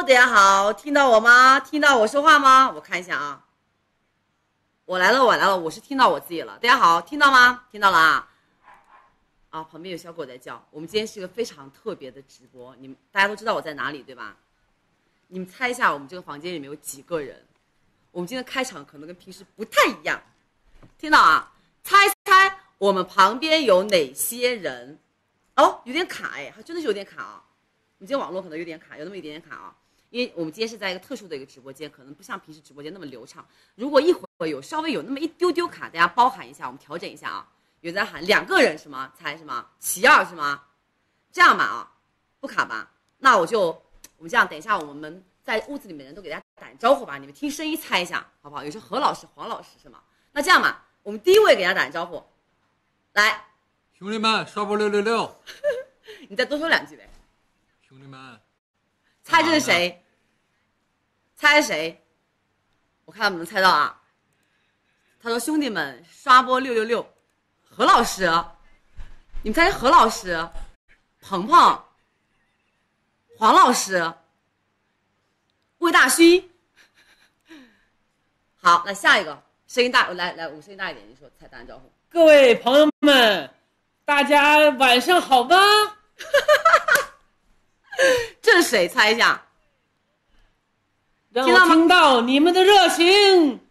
大家好，听到我吗？听到我说话吗？我看一下啊，我来了，我是听到我自己了。大家好，听到吗？听到了啊。啊，旁边有小狗在叫。我们今天是一个非常特别的直播，你们大家都知道我在哪里，对吧？你们猜一下，我们这个房间里面有几个人？我们今天开场可能跟平时不太一样，听到啊？猜我们旁边有哪些人？哦，有点卡哎，还真的是有点卡啊。你今天网络可能有点卡，有那么一点点卡啊，因为我们今天是在一个特殊的一个直播间，可能不像平时直播间那么流畅。如果一会儿有稍微有那么一丢丢卡，大家包涵一下，我们调整一下啊。有在喊2个人是吗？猜是吗？齐2是吗？这样吧啊，不卡吧？那我们这样，等一下我们在屋子里面的人都给大家打招呼吧，你们听声音猜一下好不好？有些何老师、黄老师是吗？那这样吧，我们第一位给大家打招呼，来， 兄弟们，刷波666， 你再多说2句呗。 兄弟们， 猜这是谁？猜谁？我看他们能猜到啊。他说：“兄弟们，刷波666，何老师，你们猜是何老师、鹏鹏、黄老师、魏大勋。好，那下一个声音大，来，我声音大一点，你说猜打招呼。 各位朋友们，大家晚上好吗？ 这是谁？猜一下。 让我听到你们的热情。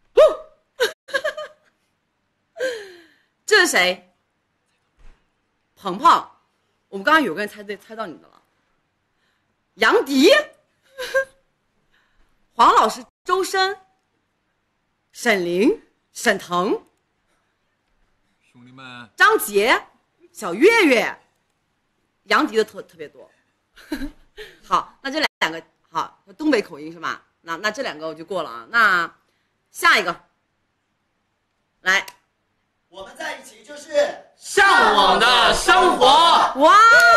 这是谁？鹏鹏。我们刚刚有个人猜对，猜到你的了。杨迪、黄老师、周深、沈凌、沈腾、 兄弟们， 张杰、小岳岳。杨迪的特别多。好，那这两个好，东北口音是吧？那这2个我就过了啊。那下一个，来， 我们在一起就是向往的生活。 哇，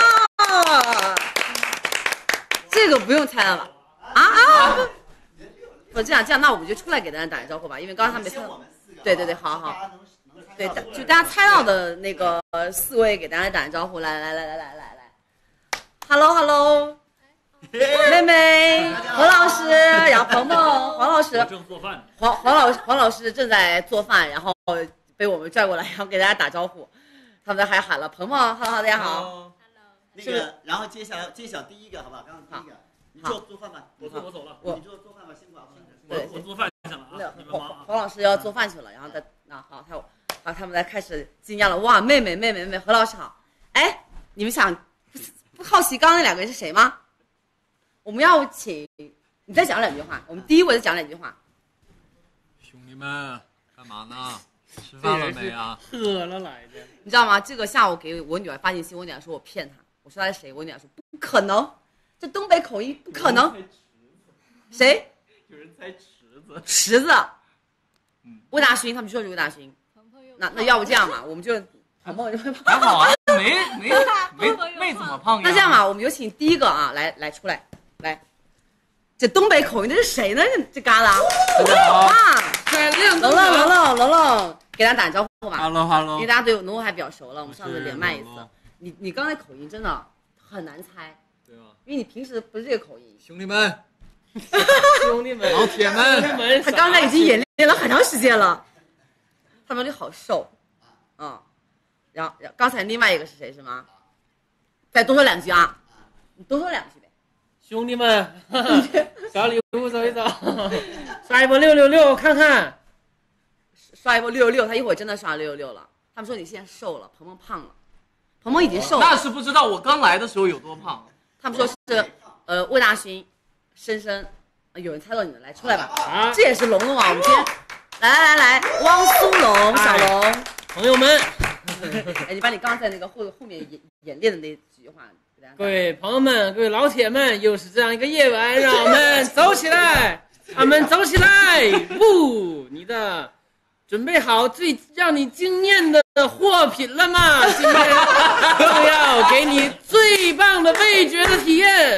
这个不用猜了吧？啊！不这样，那我们就出来给大家打个招呼吧，因为刚刚他没猜到。对，好，对，就大家猜到的那个4位给大家打个招呼，来。Hello， 妹妹，何老师，然后鹏鹏，黄老师， 正做饭。 黄老师正在做饭，然后被我们拽过来，然后给大家打招呼。他们还喊了鹏鹏 ，Hello， 大家好。 Hello。那个，然后揭晓第一个，好吧？刚刚第一个，你做饭吧。 我走了。 你做饭吧，辛苦啊。 对， 我做饭去了啊。你们忙啊。 黄老师要做饭去了，然后好，他们才开始惊讶了。哇，妹妹，何老师好。哎，你们不好奇刚刚那2个人是谁吗？我们要请你再讲2句话，我们第一位再讲2句话。 兄弟们，干嘛呢？吃饭了没啊？ 喝了来的。 你知道吗？这个下午给我女儿发信息，我女儿说我骗她，我说她是谁？我女儿说不可能，这东北口音不可能。谁？ 有人猜池子。 池子。魏大勋，他们说是魏大勋。那要不这样吧，我们就鹏鹏就会胖。 还好啊，没怎么胖呀。 那这样吧，我们有请第一个啊，来出来，来，这东北口音的是谁呢？这旮旯。 大家好。 冷冷，给大家打招呼吧。 Hello。 因为大家对农海比较熟了，我们上次连麦一次。你刚才口音真的很难猜， 对吗？ 因为你平时不是这个口音。 兄弟们， 老铁们， 他刚才已经演练了很长时间了。他们就好瘦，然后刚才另外一个是谁是吗？再多说2句啊，你多说2句呗。 兄弟们，小礼物走一走，刷一波666看看。 刷一波666，他一会儿真的刷666了。他们说你现在瘦了，鹏鹏胖了，鹏鹏已经瘦了。 那是不知道我刚来的时候有多胖。 他们说是魏大勋、深，有人猜到你了，来出来吧。 啊， 这也是龙龙啊，我们今天来，汪苏泷、小龙， 朋友们， 哎，你把你刚刚在那个后面演练的那几句话给大家。 各位朋友们，各位老铁们，又是这样一个夜晚，让我们走起来，我们走起来！你的准备好最让你惊艳的货品了吗？今天就要给你最棒的味觉的体验。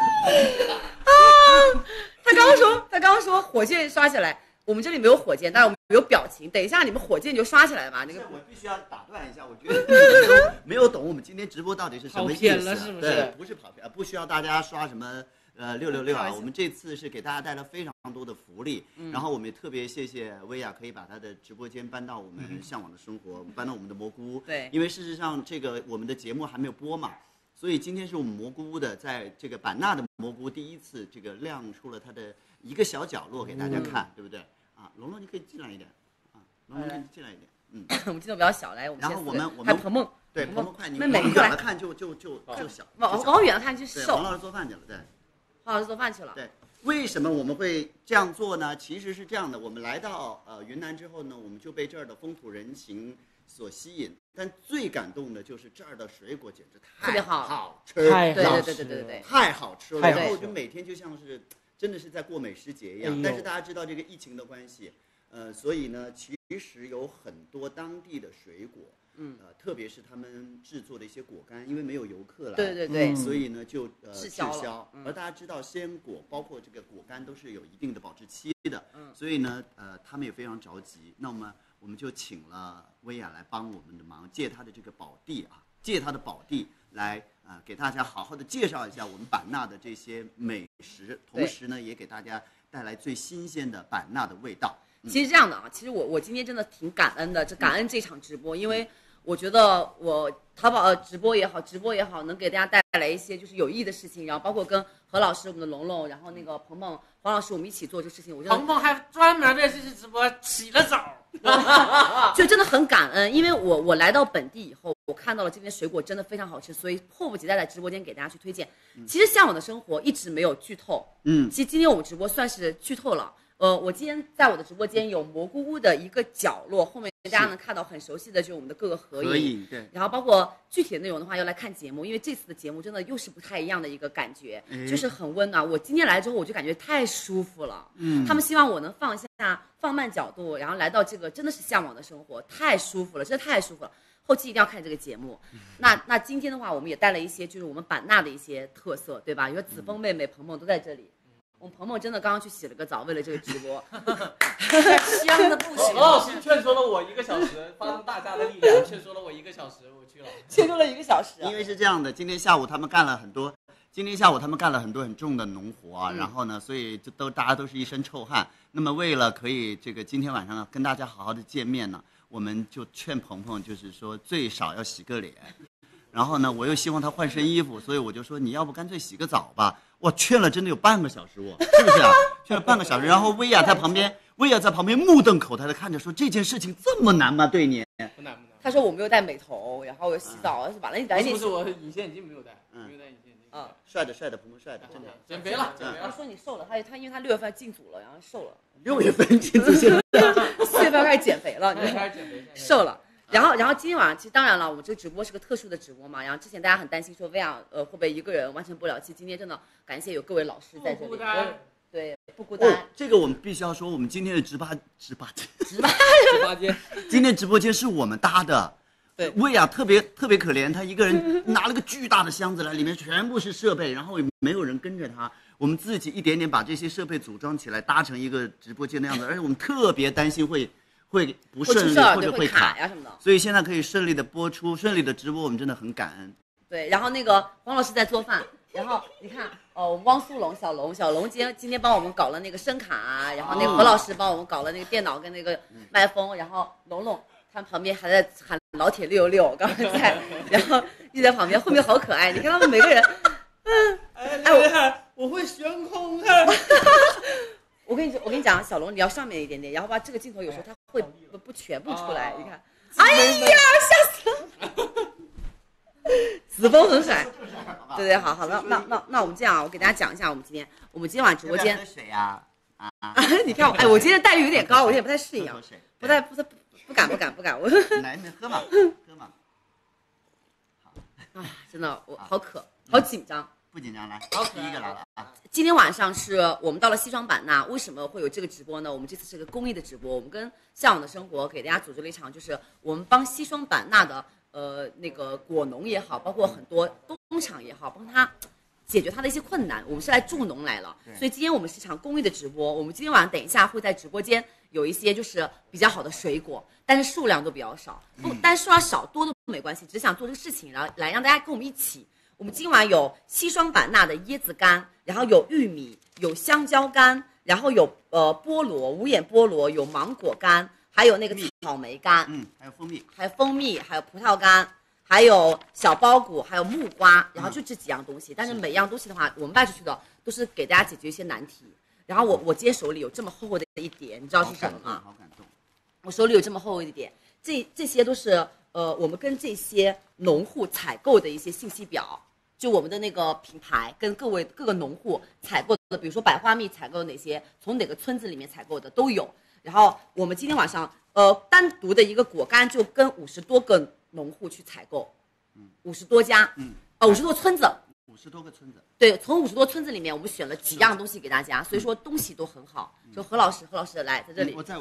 他刚刚说火箭刷起来。我们这里没有火箭，但是我们有表情。等一下你们火箭就刷起来吧。那个我必须要打断一下，我觉得没有懂我们今天直播到底是什么意思。 跑偏了是不是？ 对，不是跑偏，不需要大家刷什么 666啊，我们这次是给大家带来非常多的福利，然后我们也特别谢谢薇娅可以把她的直播间搬到我们向往的生活，搬到我们的蘑菇屋。 对， 因为事实上这个我们的节目还没有播嘛，所以今天是我们蘑菇屋的在这个版纳的蘑菇第一次这个亮出了它的一个小角落给大家看，对不对？啊，龙龙你可以进来一点，啊，龙龙你进来一点， 我们镜头比较小，来，我们然后我们还有鹏梦， 对，鹏鹏快，你妹妹往远了看就小， 往远了看就瘦。 王老师做饭去了，对。 黄老师做饭去了。 对，为什么我们会这样做呢？其实是这样的，我们来到云南之后呢，我们就被这儿的风土人情所吸引，但最感动的就是这儿的水果简直特别好吃， 对， 太好吃了。然后就每天就像是真的是在过美食节一样。但是大家知道这个疫情的关系，所以呢，其实有很多当地的水果。特别是他们制作的一些果干，因为没有游客来， 对， 所以呢就滞销。而大家知道鲜果，包括这个果干都是有一定的保质期的，所以呢他们也非常着急。那么我们就请了薇娅来帮我们的忙，借她的这个宝地啊，借她的宝地来给大家好好的介绍一下我们版纳的这些美食，同时呢也给大家带来最新鲜的版纳的味道。 其实这样的啊，其实我今天真的挺感恩的，感恩这场直播，因为我觉得我淘宝直播也好，能给大家带来一些就是有意义的事情，然后包括跟何老师、我们的龙龙，然后那个鹏鹏、黄老师，我们一起做这事情，我觉得鹏鹏还专门为这次直播起了早， 就真的很感恩，因为我来到本地以后，我看到了这边水果真的非常好吃，所以迫不及待在直播间给大家去推荐。其实向往的生活一直没有剧透，其实今天我们直播算是剧透了。我今天在我的直播间有蘑菇屋的一个角落，后面大家能看到很熟悉的就是我们的各个合影， 对。 然后包括具体的内容的话，要来看节目，因为这次的节目真的又是不太一样的一个感觉，就是很温暖。我今天来之后，我就感觉太舒服了。他们希望我能放慢角度，然后来到这个真的是向往的生活，太舒服了，真的太舒服了。后期一定要看这个节目。那今天的话，我们也带了一些就是我们版纳的一些特色，对吧？有子枫妹妹、鹏鹏都在这里。我们鹏鹏真的刚刚去洗了个澡，为了这个直播， 香的不行。何老师劝说了我1个小时，发动大家的力量，劝说了我1个小时，我去了， 劝说了1个小时。 因为是这样的，今天下午他们干了很多很重的农活啊，然后呢，所以大家都是一身臭汗。那么为了可以这个今天晚上跟大家好好的见面呢，我们就劝鹏鹏，就是说最少要洗个脸。然后呢，我又希望他换身衣服，所以我就说你要不干脆洗个澡吧。哇，劝了真的有半个小时，是不是啊？劝了半个小时，然后薇娅在旁边目瞪口呆的看着说：“这件事情这么难吗？对你？” 不难。 他说我没有戴美头，然后我洗澡，完了你不是我隐形眼镜没有戴，没有戴隐形眼镜。 帅的，鹏鹏帅的，真的。 减肥了。 他说你瘦了，他因为他6月份进组了，然后瘦了。 6月份进组，现在 4月份开始减肥了， 开始减肥， 瘦了。然后今天晚上其实当然了，我们这个直播是个特殊的直播嘛。然后之前大家很担心说薇娅会不会一个人完成不了，其实今天真的感谢有各位老师在这里，对，不孤单。 这个我们必须要说，我们今天的直播间， 今天直播间是我们搭的。对，薇娅特别可怜，她一个人拿了个巨大的箱子来，里面全部是设备，然后也没有人跟着她，我们自己一点点把这些设备组装起来，搭成一个直播间的样子，而且我们特别担心会不顺利或者会卡呀什么的， 所以现在可以顺利的播出，顺利的直播，我们真的很感恩。 对，然后那个黄老师在做饭，然后你看汪苏泷、小龙今天帮我们搞了那个声卡，然后那个何老师帮我们搞了那个电脑跟那个麦克风，然后龙他们旁边还在喊老铁666，刚才在，然后一直在旁边，后面好可爱，你看他们每个人， 我会悬空我跟你讲，小龙你要上面一点点，然后把这个镜头有时候它会不全部出来，你看，哎呀，吓死了！子枫很海，对，好了，那我们这样啊，我给大家讲一下，我们今天晚上直播间， 水呀， 你看我今天待遇有点高，我有点不太适应啊，不敢，我来，喝嘛， 好，真的我好紧张。 不紧张，来，第一个来了啊！ 今天晚上是我们到了西双版纳，为什么会有这个直播呢？我们这次是个公益的直播，我们跟向往的生活给大家组织了一场，就是我们帮西双版纳的那个果农也好，包括很多工厂也好，帮他解决他的一些困难。我们是来助农来了，所以今天我们是一场公益的直播。我们今天晚上等一下会在直播间有一些就是比较好的水果，但是数量都比较少，但是数量少多都没关系，只想做这个事情，然后来让大家跟我们一起我们今晚有西双版纳的椰子干，然后有玉米，有香蕉干，然后有菠萝无眼菠萝，有芒果干，还有那个草莓干， 还有蜂蜜， 还有葡萄干，还有小苞谷，还有木瓜，然后就这几样东西。但是每样东西的话，我们卖出去的都是给大家解决一些难题。然后我今天手里有这么厚厚的一点，你知道是什么吗？ 好感动。 我手里有这么厚厚一点，这些都是我们跟这些农户采购的一些信息表，就我们的那个品牌跟各个农户采购的，比如说百花蜜采购的哪些，从哪个村子里面采购的都有。然后我们今天晚上单独的一个果干就跟50多个农户去采购，50多家，50多村子。 50多个村子， 对，从50多村子里面，我们选了几样东西给大家，所以说东西都很好。就何老师来在这里， 我在。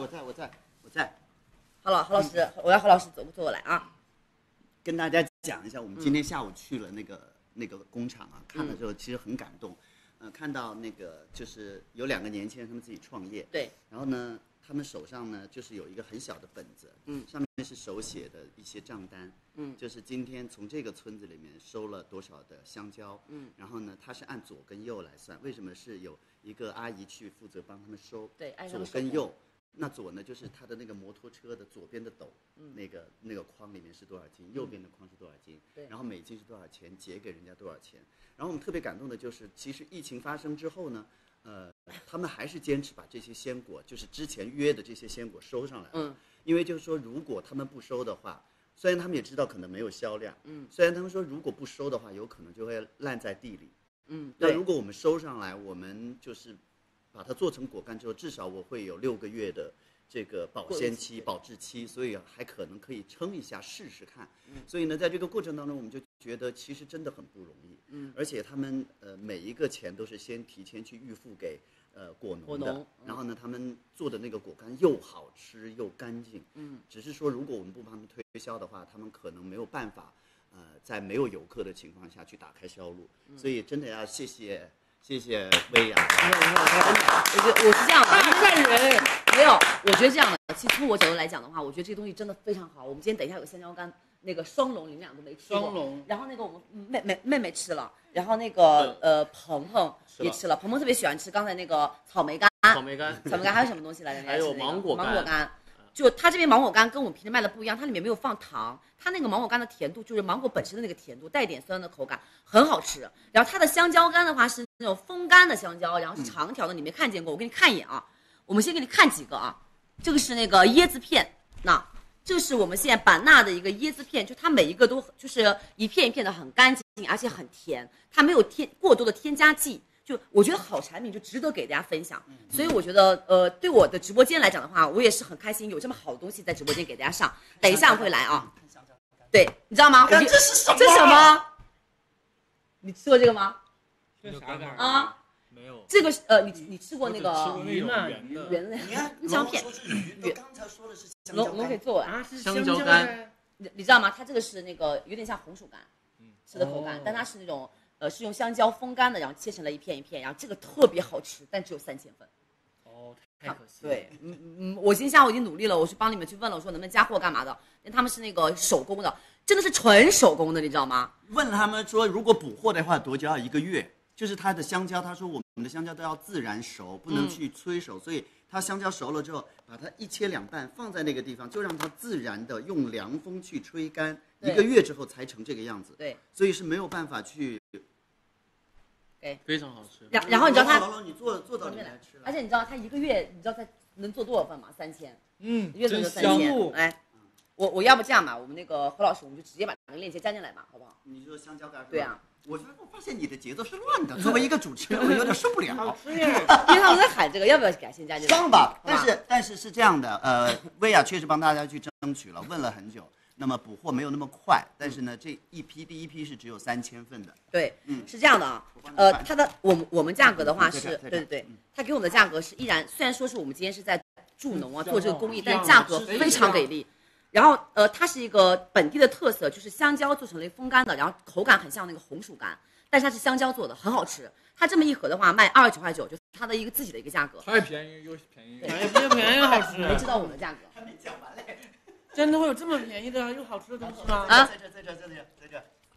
何老师，我要何老师坐过来啊， 跟大家讲一下，我们今天下午去了那个工厂啊，看了之后其实很感动，看到那个就是有2个年轻人他们自己创业， 对， 然后呢，他们手上呢就是有一个很小的本子，上面是手写的一些账单，就是今天从这个村子里面收了多少的香蕉，然后呢，它是按左跟右来算，为什么是有一个阿姨去负责帮他们收， 对， 左跟右。那左呢，就是他的那个摩托车的左边的斗，那个筐里面是多少斤，右边的筐是多少斤，然后每斤是多少钱，结给人家多少钱。然后我们特别感动的就是，其实疫情发生之后呢，他们还是坚持把这些鲜果，就是之前约的这些鲜果收上来，因为就是说，如果他们不收的话，虽然他们也知道可能没有销量，虽然他们说如果不收的话，有可能就会烂在地里，那如果我们收上来，我们就是把它做成果干之后，至少我会有6个月的这个保鲜期、保质期，所以还可能可以撑一下试试看。所以呢，在这个过程当中，我们就觉得其实真的很不容易。而且他们每一个钱都是先提前去预付给果农的，然后呢，他们做的那个果干又好吃又干净。只是说如果我们不帮他们推销的话，他们可能没有办法在没有游客的情况下去打开销路。所以真的要谢谢薇娅。 我是这样的， 大善人。 没有，我觉得这样的，其实从我角度来讲的话，我觉得这个东西真的非常好。我们今天等一下有香蕉干，那个双龙你们俩都没吃过， 双龙， 然后那个我们妹妹吃了，然后那个鹏鹏也吃了，鹏鹏特别喜欢吃刚才那个草莓干还有什么东西来着？ 还有芒果干。就它这边芒果干跟我们平时卖的不一样，它里面没有放糖，它那个芒果干的甜度就是芒果本身的那个甜度，带一点酸的口感，很好吃。然后它的香蕉干的话是那种风干的香蕉，然后是长条的，你没看见过，我给你看一眼啊。我们先给你看几个啊，这个是那个椰子片，那这是我们现在版纳的一个椰子片，就它每一个都就是一片一片的很干净，而且很甜，它没有过多的添加剂。就我觉得好产品就值得给大家分享，所以我觉得对我的直播间来讲的话，我也是很开心有这么好的东西在直播间给大家上。等一下我会来啊，对，你知道吗？ 这是什么？ 这是什么？你吃过这个吗？ 这啥干啊？ 没有。 这个是你吃过那个鱼吗？ 圆的那香片？ 鱼，刚才说的是香蕉龙可以做啊，是香蕉干。 你知道吗？它这个是那个有点像红薯干，吃的口感，但它是那种。是用香蕉风干的，然后切成了一片一片，然后这个特别好吃，但只有3000份。 哦，太可惜了。 对，我今天下午已经努力了，我去帮你们去问了，我说能不能加货干嘛的？因为他们是那个手工的，真的是纯手工的，你知道吗？ 问他们说，如果补货的话，多久要1个月？就是它的香蕉，他说我们的香蕉都要自然熟，不能去催熟，所以它香蕉熟了之后，把它一切2半，放在那个地方，就让它自然的用凉风去吹干，1个月之后才成这个样子。 对， 所以是没有办法去。 非常好吃。 然后你知道他， 你做到里面来吃了， 而且你知道他1个月，你知道他能做多少份吗？3000，1个月能做真香 3000。来，我要不这样吧，我们那个何老师，我们就直接把那个链接加进来吧，好不好？ 你说香蕉干是吧？ 对啊。 我发现你的节奏是乱的，作为一个主持人，我有点受不了。 好吃呀！ 因为他们在喊这个，要不要给他先加进来？ 上吧，但是是这样的，薇娅确实帮大家去争取了，问了很久。那么补货没有那么快，但是呢，这第一批是只有3000份的。 对，是这样的啊，它的我们价格的话是，对，它给我们的价格是依然，虽然说是我们今天是在助农啊做这个公益，但是价格非常给力。然后它是一个本地的特色，就是香蕉做成了风干的，然后口感很像那个红薯干，但是它是香蕉做的，很好吃。它这么一盒的话卖29.9块，就是它的一个自己的一个价格。 太便宜又便宜， 又便宜又好吃。 没知道我们的价格？ 还没讲完嘞。 真的会有这么便宜的又好吃的东西吗？ 啊， 在这。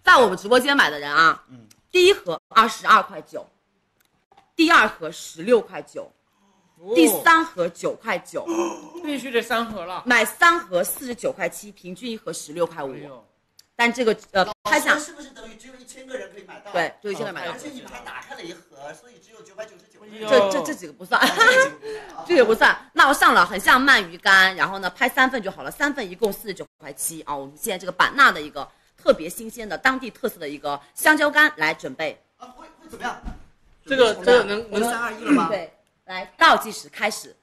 在我们直播间买的人啊，第一盒22.9块，第二盒16.9块，第三盒9.9块， 必须得3盒了。 买3盒49.7块，平均一盒16.5块。但这个拍下是不是等于只有1000个人可以买到？ 对，只有1000个人买到。 而且你们还打开了一盒，所以只有999。 这几个不算，这个不算。那我上了，很像鳗鱼干，然后呢拍3份就好了，3份一共49.7啊。我们现在这个版纳的一个特别新鲜的当地特色的一个香蕉干来准备啊，会怎么样？ 这个能 3、2、1了吗？ 对，来倒计时开始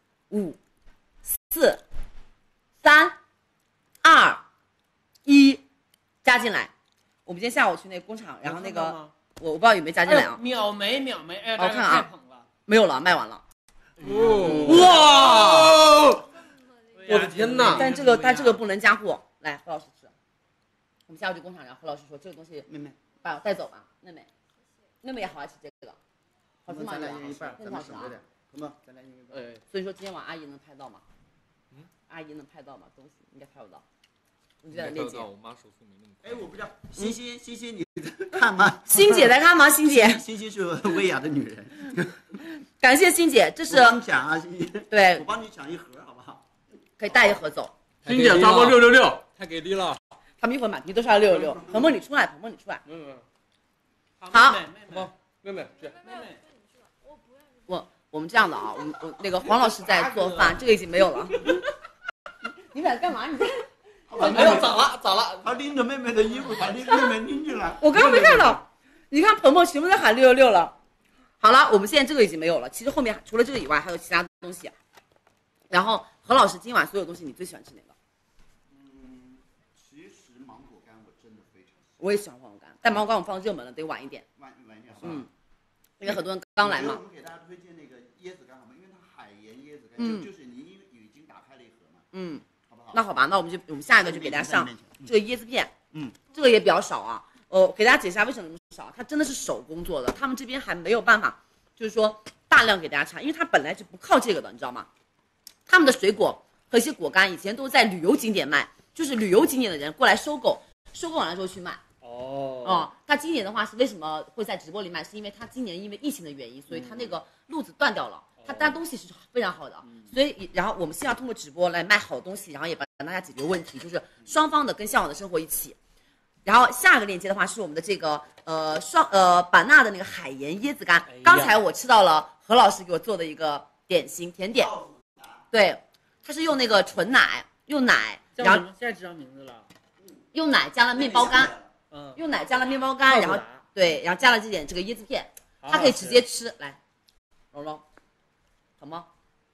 ，5、4、3、2、1，加进来。我们今天下午去那个工厂，然后那个我不知道有没有加进来啊。 秒没，哎， 我看啊，没有了，卖完了。 哇！我的天哪！ 但这个不能加货。来，何老师吃。我们下午去工厂，然后何老师说这个东西，妹妹把我带走吧，妹妹也好爱吃这个，好吃吗？ 咱俩一半， 真好吃啊！ 什么？咱俩一半。 所以说今天晚上阿姨能拍到吗？阿姨能拍到吗？东西应该拍不到。你在链接。 我妈手速没那么快。 我不知道。欣欣，你看吗？ 欣姐在看吗？欣姐。 欣是薇娅的女人。 感谢欣姐，这是。 我帮你抢啊，欣欣。 对。 我帮你抢一盒，好不好？ 可以带一盒走。 欣姐超过666， 太给力了。 他们一会儿满屏都是要666。鹏鹏你出来，鹏鹏你出来。 好， 妹妹去。 我们这样的啊，我那个黄老师在做饭，这个已经没有了。你们俩干嘛？你在？ 没有，早了。 他拎着妹妹的衣服，把妹妹拎进来。 我刚刚没看到，你看鹏鹏全部在喊666了。好了，我们现在这个已经没有了。其实后面除了这个以外，还有其他东西。然后何老师今晚所有东西，你最喜欢吃哪个？ 其实芒果干我真的非常喜欢。 我也喜欢芒果干，但芒果干我放热门了，得晚一点。 晚一点，好吧。 因为很多人刚来嘛。 我们给大家推荐那个椰子干好吗？因为它海盐椰子干，就是你已经打开了一盒嘛。好不好？ 那好吧，那我们下一个就给大家上这个椰子片。这个也比较少啊。给大家解释一下为什么那么少，它真的是手工做的，他们这边还没有办法，就是说大量给大家产，因为它本来就不靠这个的，你知道吗？他们的水果和一些果干以前都在旅游景点卖，就是旅游景点的人过来收购完了之后去卖。他今年的话是为什么会在直播里卖？是因为他今年因为疫情的原因，所以他那个路子断掉了。他单东西是非常好的，所以然后我们希望通过直播来卖好东西，然后也帮大家解决问题，就是双方的跟向往的生活一起。然后下个链接的话是我们的这个版纳的那个海盐椰子干，刚才我吃到了何老师给我做的一个甜点，对，他是用那个纯奶，用奶，然后现在知道名字了， 用奶加了面包干，用奶加了面包干，然后对，然后加了这个椰子片，它可以直接吃，来，蓉蓉，好吗？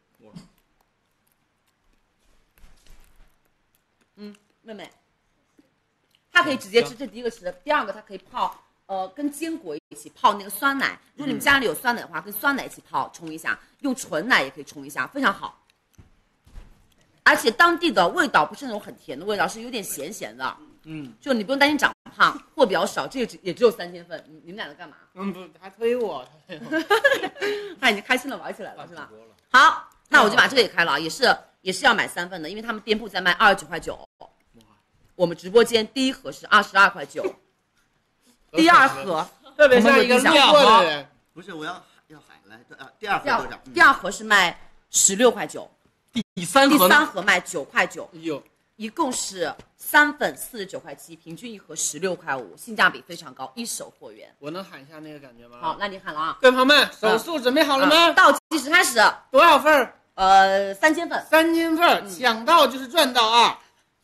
妹妹。它可以直接吃，这第一个吃，第二个它可以泡，跟坚果一起泡那个酸奶。如果你们家里有酸奶的话，跟酸奶一起泡冲一下，用纯奶也可以冲一下，非常好。而且当地的味道不是那种很甜的味道，是有点咸的。就你不用担心长胖，货比较少，这个也只有3000份。你们俩在干嘛？ 不，还推我， 他已经开心的玩起来了，是吧？好，那我就把这个也开了，也是要买3份的，因为他们店铺在卖29.9。我们直播间第一盒是22.9，第二盒特别像一个路过的人。 不是，我要喊来，第二盒多少？ 第二盒是卖16.9， 第三盒卖9.9，一共是3份49.7，平均一盒16.5，性价比非常高，一手货源。 我能喊一下那个感觉吗？ 好，那你喊了啊！ 各位朋友们，手速准备好了吗？ 倒计时开始， 多少份 ？3000份 ，3000份，抢到就是赚到啊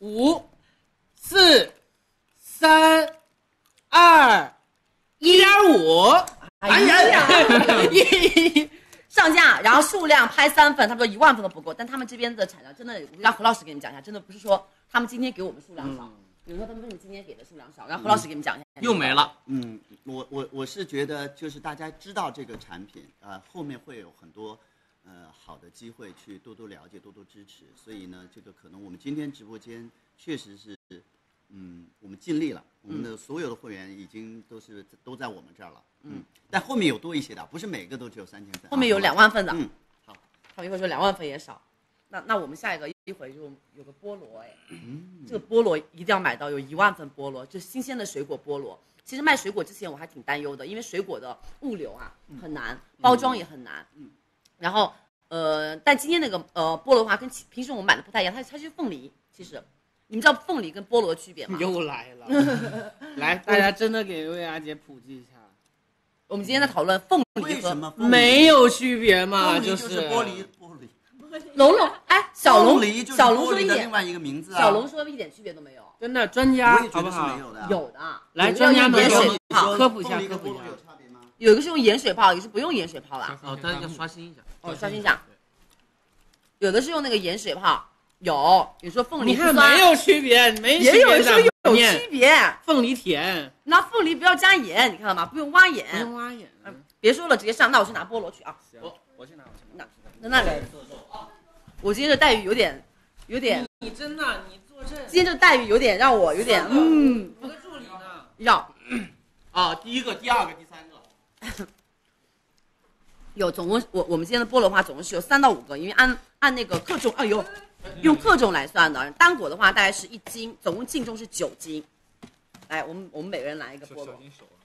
！5、4、3、2、1.5， 哎呀，上架，然后数量拍3份，他们说1万份都不够，但他们这边的产量真的，让何老师给你们讲一下，真的不是说他们今天给我们数量少，比如说他们为什么今天给的数量少，让何老师给你们讲一下。 又没了。 我是觉得就是大家知道这个产品后面会有很多好的机会去多多了解、多多支持，所以呢，这个可能我们今天直播间确实是。我们尽力了，我们的所有的会员已经都在我们这儿了，但后面有多一些的，不是每个都只有3000份， 后面有2万份的， 好， 他们一会儿说2万份也少，那我们下一个一会儿就有个菠萝，这个菠萝一定要买到，有1万份菠萝，就新鲜的水果菠萝， 其实卖水果之前我还挺担忧的，因为水果的物流啊很难，包装也很难。然后但今天那个菠萝的话跟平时我们买的不太一样，它是凤梨。其实你们知道凤梨跟菠萝的区别吗？ 又来了，来，大家真的给薇娅姐普及一下。 我们今天在讨论凤梨和为什么凤梨没有区别嘛？ 凤梨就是玻璃。 龙龙，哎，小龙， 梨就是小龙玻璃的另说一点， 外一个名字啊。 小龙说一点区别都没有。 真的，专家我也觉得是好不好？ 没有的。 有的， 来， 有的专家们用盐给我们水泡， 科普一下， 凤梨科普一下。 跟菠萝有差别吗？ 有一个是用盐水泡，有一个是不用盐水泡的。 哦，但是要刷新一下。 哦，刷新一下。有的是用那个盐水泡，有你说凤梨你看不酸没有区别，没区别也有人说有面区别。 凤梨甜， 拿凤梨不要加盐，你看到吗？不用挖不盐。 用挖眼。 别说了，直接上。那我去拿菠萝去啊。 我去拿， 那里，我今天这待遇有点， 你真的，你坐这， 今天这待遇有点让我有点我的助理呢？ 要啊，第一个、第二个、第三个。 有总共我们今天的菠萝的话总共是有3到5个，因为按那个克重，哎呦，用克重来算的。单果的话大概是1斤，总共净重是9斤。来，我们每个人拿一个菠萝。 小心手啊，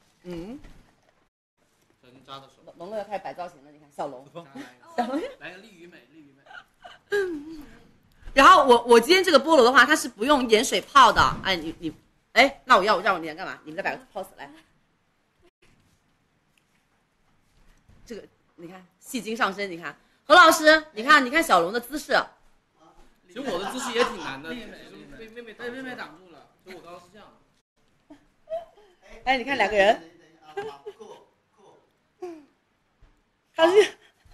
小心扎到手。 龙龙要开始摆造型了，你看小龙。 来个利于美，利于美。 然后我今天这个菠萝的话，它是不用盐水泡的。哎，你，哎，那我让我你来干嘛？你们再摆个 pose 来。这个你看戏精上身，你看何老师，你看小龙的姿势。 其实我的姿势也挺难的， 被妹妹挡住了，所以我刚刚是这样的。 哎，你看两个人，他是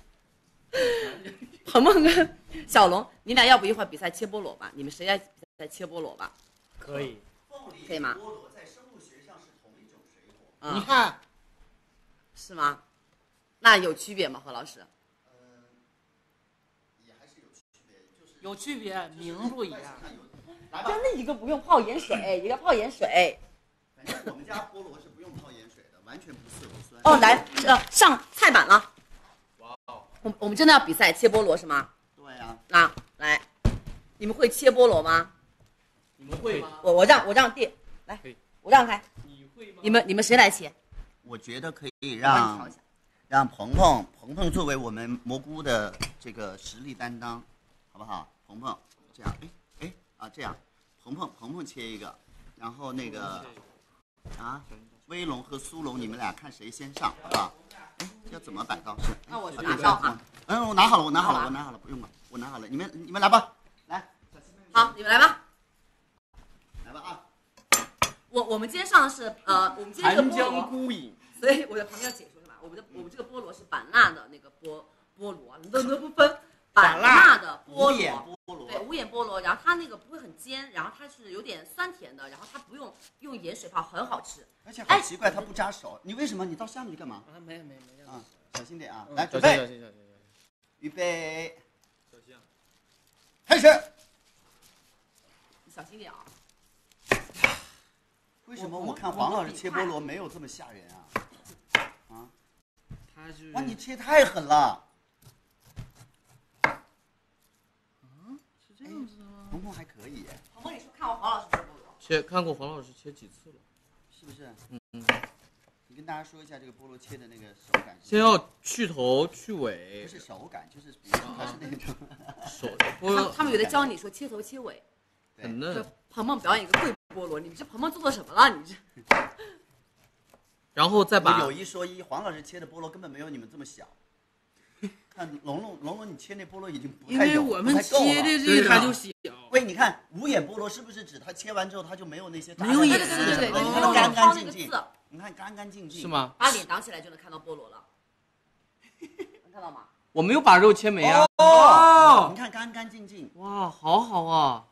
鹏鹏跟小龙，你俩要不一会儿比赛切菠萝吧？你们谁来比赛切菠萝吧？ 可以。 可以吗？ 菠萝在生物学上是同一种水果。 你看， 是吗？那有区别吗，何老师？ 也还是有区别，就是有区别，名不一样。 真的一个不用泡盐水，一个泡盐水。 反正我们家菠萝是不用泡盐水的，完全不涩不酸。 哦，来，上菜板了。哇哦！我们真的要比赛切菠萝是吗？ 对呀。 那来，你们会切菠萝吗？ 你们会吗？ 我让弟来，我让开。 你会吗？ 你们谁来切？ 我觉得可以我帮你让调一下。 让鹏鹏作为我们蘑菇的这个实力担当，好不好？鹏鹏这样，这样，鹏鹏切一个，然后那个威龙和苏龙，你们俩看谁先上，好不好？要怎么摆刀式？ 那我去拿刀啊。 我拿好了，不用了，我拿好了，你们来吧，来。 好，你们来吧。 来吧啊！ 我们今天上的是我们今天这个菠寒江萝， 孤影。 所以我在旁边要解说是吧？我们这个菠萝是版纳的那个菠萝，你都不分版纳的菠无眼萝。 菠萝， 对，无眼菠萝，然后它那个不会很尖，然后它是有点酸甜的，然后它不用盐水泡，很好吃。 而且好奇怪，它不扎手。你为什么？你到下面去干嘛？ 没啊，小心点啊！来， 小准备， 心小心小心预备， 小心啊！ 开始。 你小心点啊！ 为什么我看黄老师切菠萝没有这么吓人啊？ 他是哇，你切太狠了！ 是这样子的吗？ 鹏鹏还可以， 鹏鹏，你是不是看过黄老师切菠萝？ 看过黄老师切几次了？ 是不是？ 嗯。 你跟大家说一下这个菠萝切的那个手感。 先要去头去尾。 不是手感，就是比如说它是那种手他们有的教你说切头切尾。 很嫩。 鹏鹏表演一个跪菠萝，你这鹏鹏做错什么了？你这。 然后再把有一说一，黄老师切的菠萝根本没有你们这么小。看龙龙，你切那菠萝已经不因太有， 为我们切的这个它就小。 喂，你看无眼菠萝是不是指它切完之后它就没有那些没有眼对， 你你用看干干净净， 刺， 你看干干净净， 是吗？ 把脸挡起来就能看到菠萝了，能看到吗？ 我没有把肉切没啊。 哦，你看干干净净， 哇，好好啊。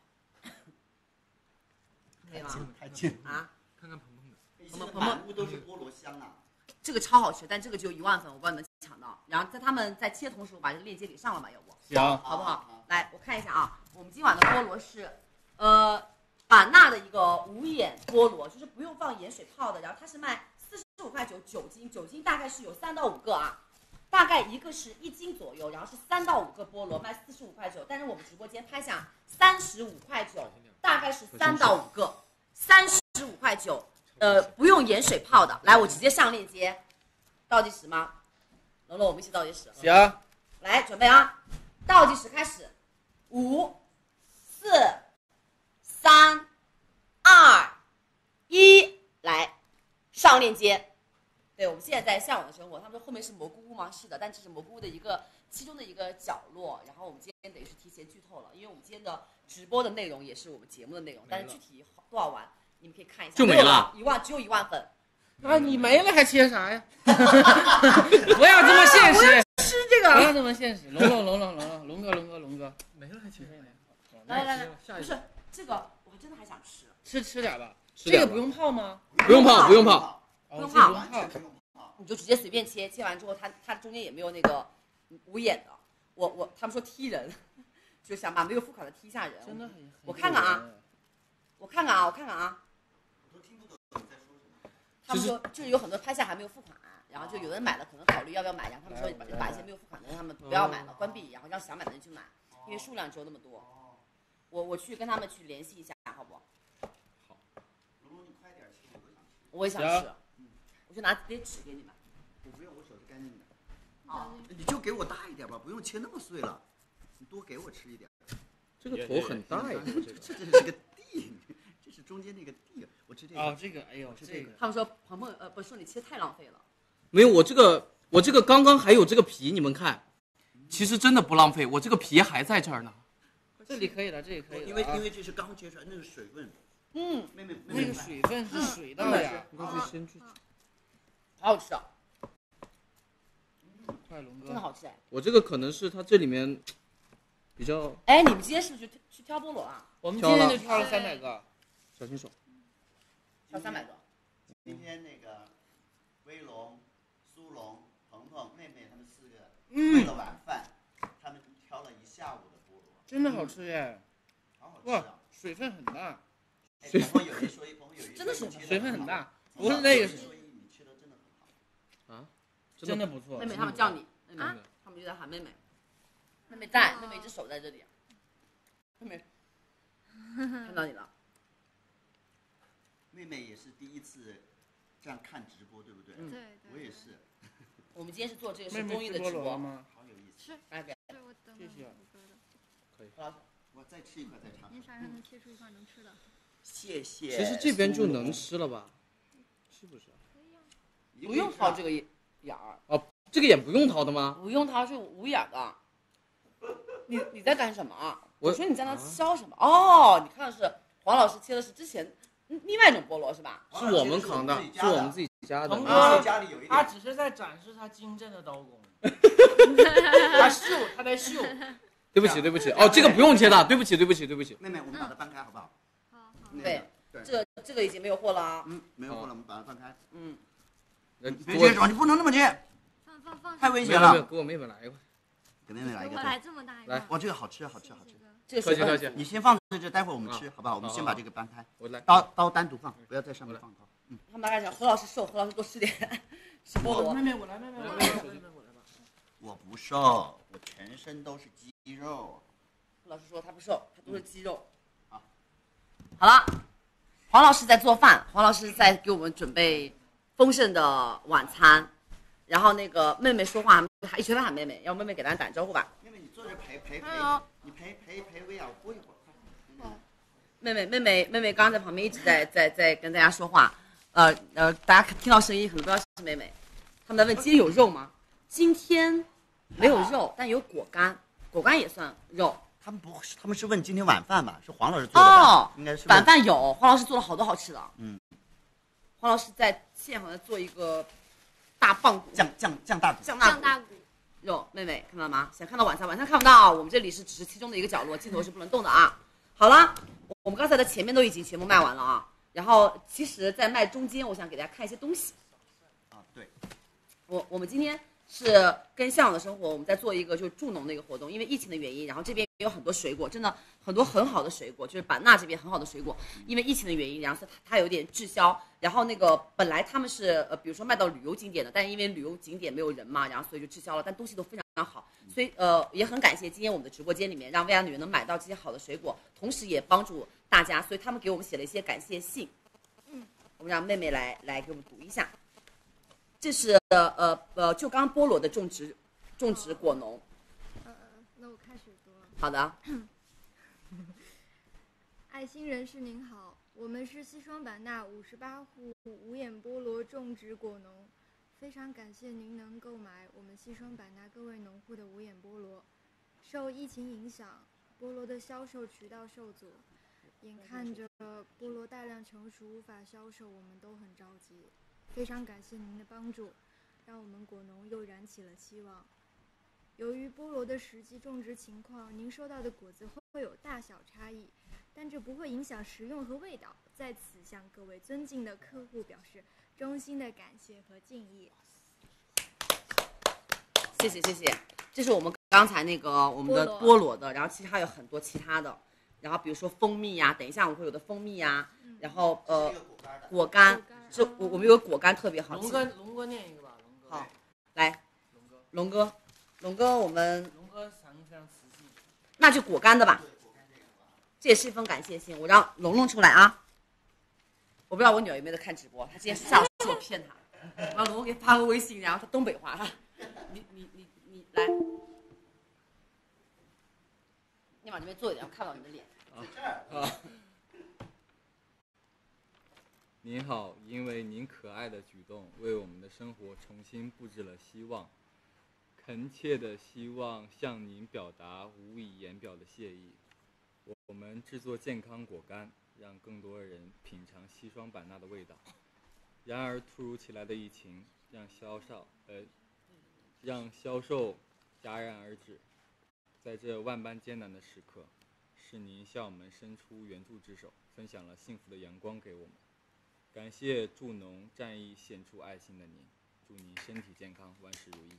可以吗？ 太近啊！ 看看鹏鹏的， 满屋都是菠萝香啊！ 这个超好吃，但这个只有10000粉，我不知道你们抢到。然后在他们在切同时，我把这个链接给上了吧，要不？ 行， 好不好？来，我看一下啊，我们今晚的菠萝是，版纳的一个无眼菠萝，就是不用放盐水泡的，然后它是卖45块9，9斤，9斤大概是有3到5个啊，大概一个是1斤左右，然后是3到5个菠萝，卖45块9，但是我们直播间拍下35块9，大概是3到5个，35块9， 不用盐水泡的。来，我直接上链接，倒计时吗？龙龙，我们一起倒计时。 行， 来，准备啊，倒计时开始，5、4、3、2、1，来上链接。对，我们现在在向往的生活，他们说后面是蘑菇屋吗？是的，但这是蘑菇屋的其中的一个角落。然后我们今天等于是提前剧透了，因为我们今天的直播的内容也是我们节目的内容，但是具体多少万你们可以看一下。 就没了 ，1万，只有1万粉。 啊，你没了还切啥呀？不要这么现实， 吃这不要个。 这么现实。龙哥， 没了还切啥？ 来， 下一不是这个，我真的还想吃。 吃点吧。 吃点吧这个不用泡吗？ 不用泡，不用泡。 哦， 不用泡这不用泡。 你就直接随便切，切完之后它中间也没有那个无眼的。他们说踢人，就想把没有付款的踢下人。 真的很。 我看看啊，我看看啊。 我都听不懂你在说什么。 他们说就是有很多拍下还没有付款，然后就有的人买了可能考虑要不要买，然后他们说把一些没有付款的人他们不要买了，关闭，然后让想买的人去买，因为数量只有那么多。我去跟他们去联系一下，好不好？ 龙龙，你快点切，我都想吃。 我也想吃，我就拿叠纸给你们。 我不用，我手是干净的。你就给我大一点吧，不用切那么碎了。你多给我吃一点。 这个头很大呀， 这是个地，这是中间那个地。我吃这个。 哦，这个，哎呦，这个。 他们说鹏鹏不是说你切太浪费了。 没有，我这个刚刚还有这个皮，你们看，其实真的不浪费，我这个皮还在这儿呢。 这里可以了，这里可以了。 因为这是刚切出来那个水分。妹妹， 那个水分是水稻呀。 应该是先去。 好好吃啊！ 快龙哥， 真的好吃哎！ 我这个可能是它这里面比较。 哎，你们今天是不是去挑菠萝啊？ 我们今天就挑了300个， 小心手。 挑300个。 今天那个威龙、苏龙、鹏鹏、妹妹他们4个为了晚饭，他们挑了一下午的菠萝， 真的好吃耶！ 好好吃哇啊！， 水分很大， 鹏鹏有一说一，鹏鹏有一真的是水分很大，不是那个说一，你切的真的很好。 啊， 真的不错。 妹妹他们叫你，妹妹，他们就在喊妹妹。妹妹在，妹妹一只手在这里。妹妹，看到你了。 妹妹也是第一次这样看直播，对不对？ 对， 我也是。 我们今天是做这个妹妹是公益的吃菠直播萝了吗？ 好有意思。 是来给是我等谢谢了五个的。 何老师， 我再吃一块再尝。 您啥时候能切出一块能吃的？ 谢谢。 其实这边就能吃了吧？是不是？ 不用掏这个眼儿， 哦，这个眼不用掏的吗？ 不用掏是无眼的。你在干什么啊？我说你在那削什么？哦，你看的是黄老师切的是之前另外一种菠萝是吧？ 是我们扛的，是我们自己家的鹏。 啊， 哥家里有一点。 他只是在展示他精湛的刀工，他在秀。 对不起，哦，这个不用切的，对不起。 妹妹，我们把它翻开好不好？ 好好。 对，这个已经没有货了啊。 没有货了，我们把它翻开。别别切手，你不能那么切， 放。 太危险了。 给我妹妹来一块。 给妹妹来一个。 我来这么大一个。 来哇，这个好吃。 这个客气。 你先放在这，待会儿我们吃，好不好？我们先把这个搬开。 我来。 刀单独放，不要在上面放刀。 他们大概讲何老师瘦，何老师多吃点，吃菠萝。 妹妹，我来，妹妹，我来吧。 我不瘦，我全身都是肌肉。 何老师说他不瘦，他都是肌肉。好了，黄老师在做饭，黄老师在给我们准备丰盛的晚餐。然后那个妹妹说话，一直在喊妹妹，要妹妹给大家打招呼吧。 妹妹，你坐着陪，你陪薇娅播一会儿。 妹妹刚刚在旁边一直在跟大家说话，大家听到声音可能不知道是妹妹。他们在问今天有肉吗？今天没有肉，但有果干，果干也算肉。 他们是问今天晚饭吧？是黄老师做的吧？ 哦， 应该是晚饭有，黄老师做了好多好吃的。黄老师在现场做一个大棒骨酱大骨。 酱大骨肉，妹妹看到了吗？想看到晚餐看不到，我们这里只是其中的一个角落，镜头是不能动的啊。好了，我们刚才的前面都已经全部卖完了啊。然后其实，在卖中间，我想给大家看一些东西。 对， 我们今天是跟向往的生活，我们在做一个就是助农的一个活动，因为疫情的原因，然后这边有很多水果，真的很多很好的水果，就是版纳这边很好的水果，因为疫情的原因，然后它有点滞销，然后那个本来他们是比如说卖到旅游景点的，但是因为旅游景点没有人嘛，然后所以就滞销了，但东西都非常好，所以也很感谢今天我们的直播间里面让薇娅女人能买到这些好的水果，同时也帮助大家，所以他们给我们写了一些感谢信。 我们让妹妹来给我们读一下。这是就刚菠萝的种植果农。 那我开始读了。 好的。 爱心人士您好，我们是西双版纳58户无眼菠萝种植果农，非常感谢您能购买我们西双版纳各位农户的无眼菠萝。受疫情影响，菠萝的销售渠道受阻，眼看着菠萝大量成熟无法销售，我们都很着急。非常感谢您的帮助，让我们果农又燃起了希望。由于菠萝的实际种植情况，您收到的果子会有大小差异，但这不会影响食用和味道。在此向各位尊敬的客户表示衷心的感谢和敬意。 谢谢。这是我们刚才那个我们的菠萝的，然后其实还有很多其他的，然后比如说蜂蜜呀，等一下我们会有的蜂蜜呀，然后果干，这我们有个果干特别好吃。 龙哥念一个吧，龙哥。 好，来，龙哥，我们龙哥嗓音非常磁性， 那就果干的吧。这也是一封感谢信，我让龙出来啊。我不知道我女儿有没有在看直播，她今天下午说我骗她，我让龙给发个微信，然后她东北话，你来，你往这边坐一点，我看不到你的脸。 您好，因为您可爱的举动，为我们的生活重新布置了希望，恳切的希望向您表达无以言表的谢意。我们制作健康果干，让更多人品尝西双版纳的味道。然而，突如其来的疫情让销售戛然而止。在这万般艰难的时刻，是您向我们伸出援助之手，分享了幸福的阳光给我们。感谢助农战役献出爱心的您，祝您身体健康，万事如意。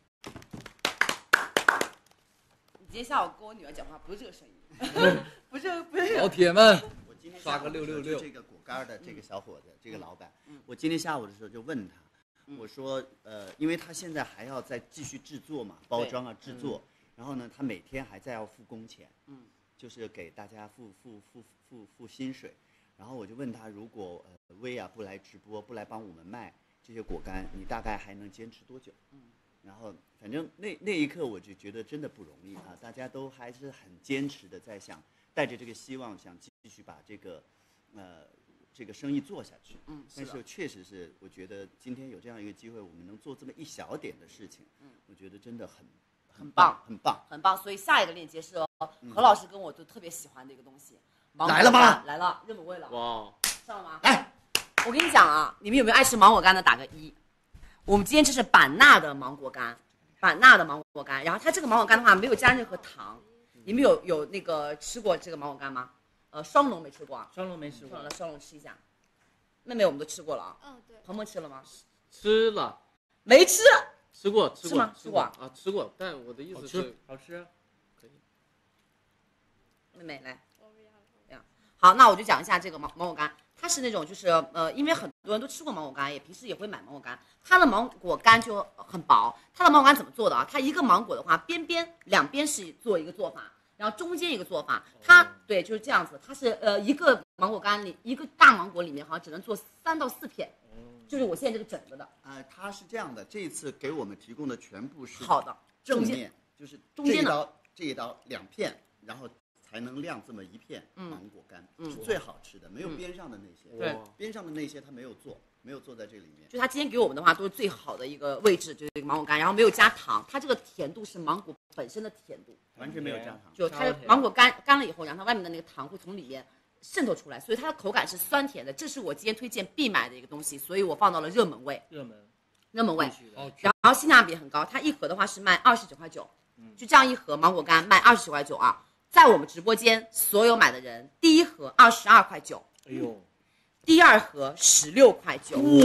你今天下午跟我女儿讲话不是这个声音，不是。 老铁们， 我今天刷个666。 这个果干的这个小伙子，这个老板，我今天下午的时候就问他，我说因为他现在还要再继续制作嘛，包装啊制作，然后呢，他每天还在要付工钱，就是给大家付薪水。然后我就问他，如果薇娅不来直播，不来帮我们卖这些果干，你大概还能坚持多久？然后反正那一刻我就觉得真的不容易啊，大家都还是很坚持的在想，带着这个希望想继续把这个生意做下去。但是确实是我觉得今天有这样一个机会，我们能做这么一小点的事情，我觉得真的很棒。所以下一个链接是何老师跟我都特别喜欢的一个东西。 来了吗？ 来了，日本味了。 哇， 上了吗？ 来， 我跟你讲啊，你们有没有爱吃芒果干的？打个1。我们今天这是版纳的芒果干，然后它这个芒果干的话没有加任何糖。你们有那个吃过这个芒果干吗？双龙没吃过啊？ 双龙没吃过。 双龙吃一下。妹妹我们都吃过了啊。 对。 鹏鹏吃了吗？ 吃了。 没吃。 吃过。 是吗？吃过啊，吃过。但我的意思是好吃。可以。 妹妹来。好，那我就讲一下这个芒果干，它是那种就是因为很多人都吃过芒果干，也平时也会买芒果干，它的芒果干就很薄。它的芒果干怎么做的啊？它一个芒果的话，两边是做一个做法，然后中间一个做法。它对就是这样子，它是一个芒果干里一个大芒果里面好像只能做3到4片，就是我现在这个整个的。 它是这样的，这一次给我们提供的全部是好的正面，就是中间这一刀2片，然后才能晾这么1片芒果干，是最好吃的，没有边上的那些。 对， 边上的那些它没有做在这里面。 就它今天给我们的话，都是最好的一个位置，就是这个芒果干，然后没有加糖，它这个甜度是芒果本身的甜度， 完全没有加糖。 就它芒果干了以后，然后它外面的那个糖会从里面渗透出来，所以它的口感是酸甜的。这是我今天推荐必买的一个东西，所以我放到了热门位。然后性价比很高，它一盒的话是卖29.9块，就这样一盒芒果干卖29.9块啊。在我们直播间，所有买的人，第一盒22.9块， 哎呦， 第二盒16.9块，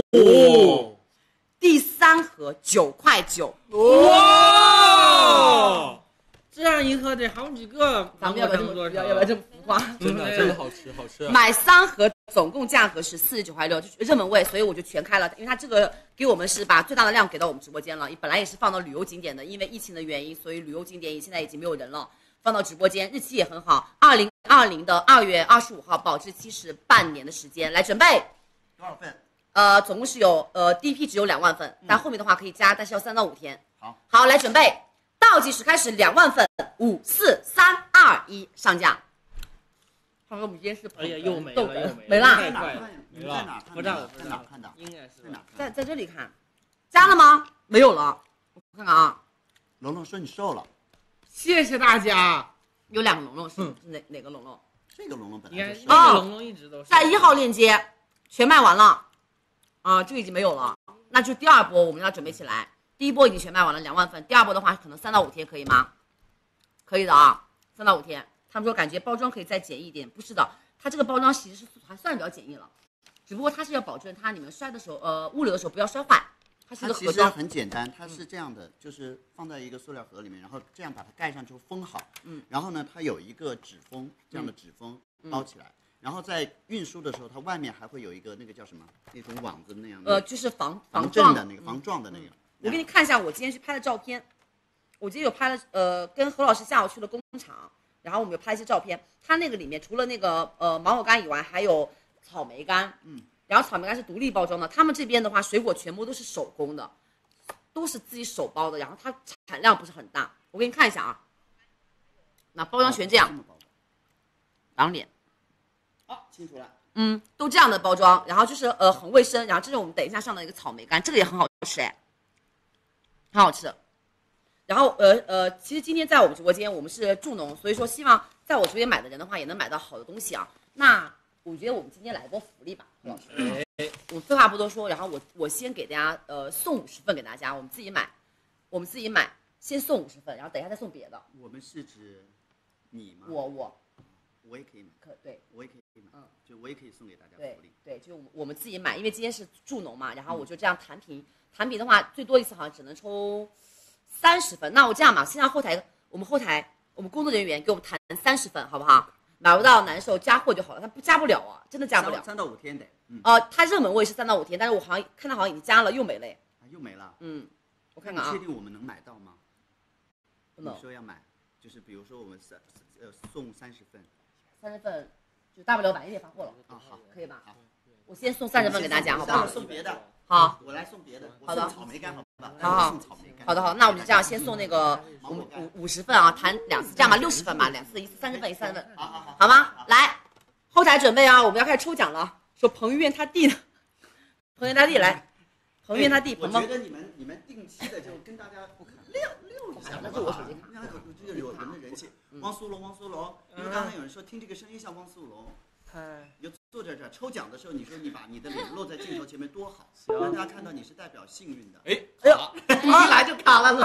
第3盒9.9块， 哇！这样一盒得好几个， 咱们要不要这么浮夸？ 真的好吃。 买3盒总共价格是49.6块，就热门位，所以我就全开了，因为它这个给我们是把最大的量给到我们直播间了，本来也是放到旅游景点的，因为疫情的原因，所以旅游景点现在已经没有人了。放到直播间，日期也很好，2020的2月25号，保质期是半年的时间。来准备多少份总共是有第一批只有2万份，但后面的话可以加，但是要3到5天。 好， 来准备，倒计时开始，2万份，5、4、3、2、1，上架。胖哥，我们今天是哎呀，又没逗了，又没了太快了， 你们在哪不让我在哪看的？ 应该是在哪看？ 在这里看，加了吗？没有了，我看看啊， 龙龙说你瘦了， 谢谢大家。 有2个龙龙是哪个龙龙？ 这个龙龙本你看来就是那个龙龙一直都是在1号链接全卖完了，这个已经没有了，那就第二波我们要准备起来。第一波已经全卖完了2万份，第二波的话可能3到5天可以吗？可以的啊，3到5天。他们说感觉包装可以再简易一点，不是的，它这个包装其实是还算比较简易了，只不过它是要保证它你们摔的时候，物流的时候不要摔坏。它是一它其实个盒装， 很简单，它是这样的，就是放在一个塑料盒里面，然后这样把它盖上之后封好，然后呢，它有一个纸封，这样的纸封包起来，然后在运输的时候，它外面还会有一个那个叫什么，那种网子那样的， 就是防防撞震的那个防撞的那个。 我给你看一下我今天去拍的照片，我今天有拍了，跟何老师下午去了工厂，然后我们有拍一些照片，它那个里面除了那个芒果干以外，还有草莓干，然后草莓干是独立包装的，他们这边的话水果全部都是手工的，都是自己手包的，然后它产量不是很大。我给你看一下啊，那包装全这样，挡脸， 清楚了。 都这样的包装，然后就是很卫生，然后这是我们等一下上的一个草莓干，这个也很好吃哎，很好吃。然后其实今天在我们直播间我们是助农，所以说希望在我这边买的人的话也能买到好的东西啊。那我觉得我们今天来一波福利吧，何老师。我废话不多说，然后我先给大家送50份给大家，我们自己买，先送50份，然后等一下再送别的。 我们是指你吗？ 我也可以买， 对， 我也可以买，就我也可以送给大家福利。 对，就我们自己买，因为今天是助农嘛，然后我就这样弹屏的话，最多一次好像只能抽30份。那我这样吧，现在我们后台我们工作人员给我们弹30份，好不好？买不到难受，加货就好了。他不加不了啊，真的加不了。 3到5天得。 他热门位是3到5天，但是我好像看到好像已经加了，又没了。 又没了。 我看看啊。 你确定我们能买到吗？ 不能。 你说要买，就是比如说我们送30份。 30份就大不了晚一点发货了。 好， 可以吧？好，我先送30份给大家，好不好？ 送别的。 好， 我来送别的。 好的。 草莓干，好吧？ 好， 送草莓干。 好的，那我们就这样，先送那个50份啊，弹2次，这样吧，60份吧，2次，一次30份，一次30份，好吗？来，后台准备啊，我们要开始抽奖了。说彭于晏他弟呢？彭于晏他弟来，彭于晏他弟， 我觉得你们定期的就跟大家溜一下， 那是我手机卡。 这个有人的人气，汪苏泷，因为刚才有人说听这个声音像汪苏泷。你就坐在这儿抽奖的时候，你说你把你的脸露在镜头前面多好，让大家看到你是代表幸运的。 哎呦， 一来就卡了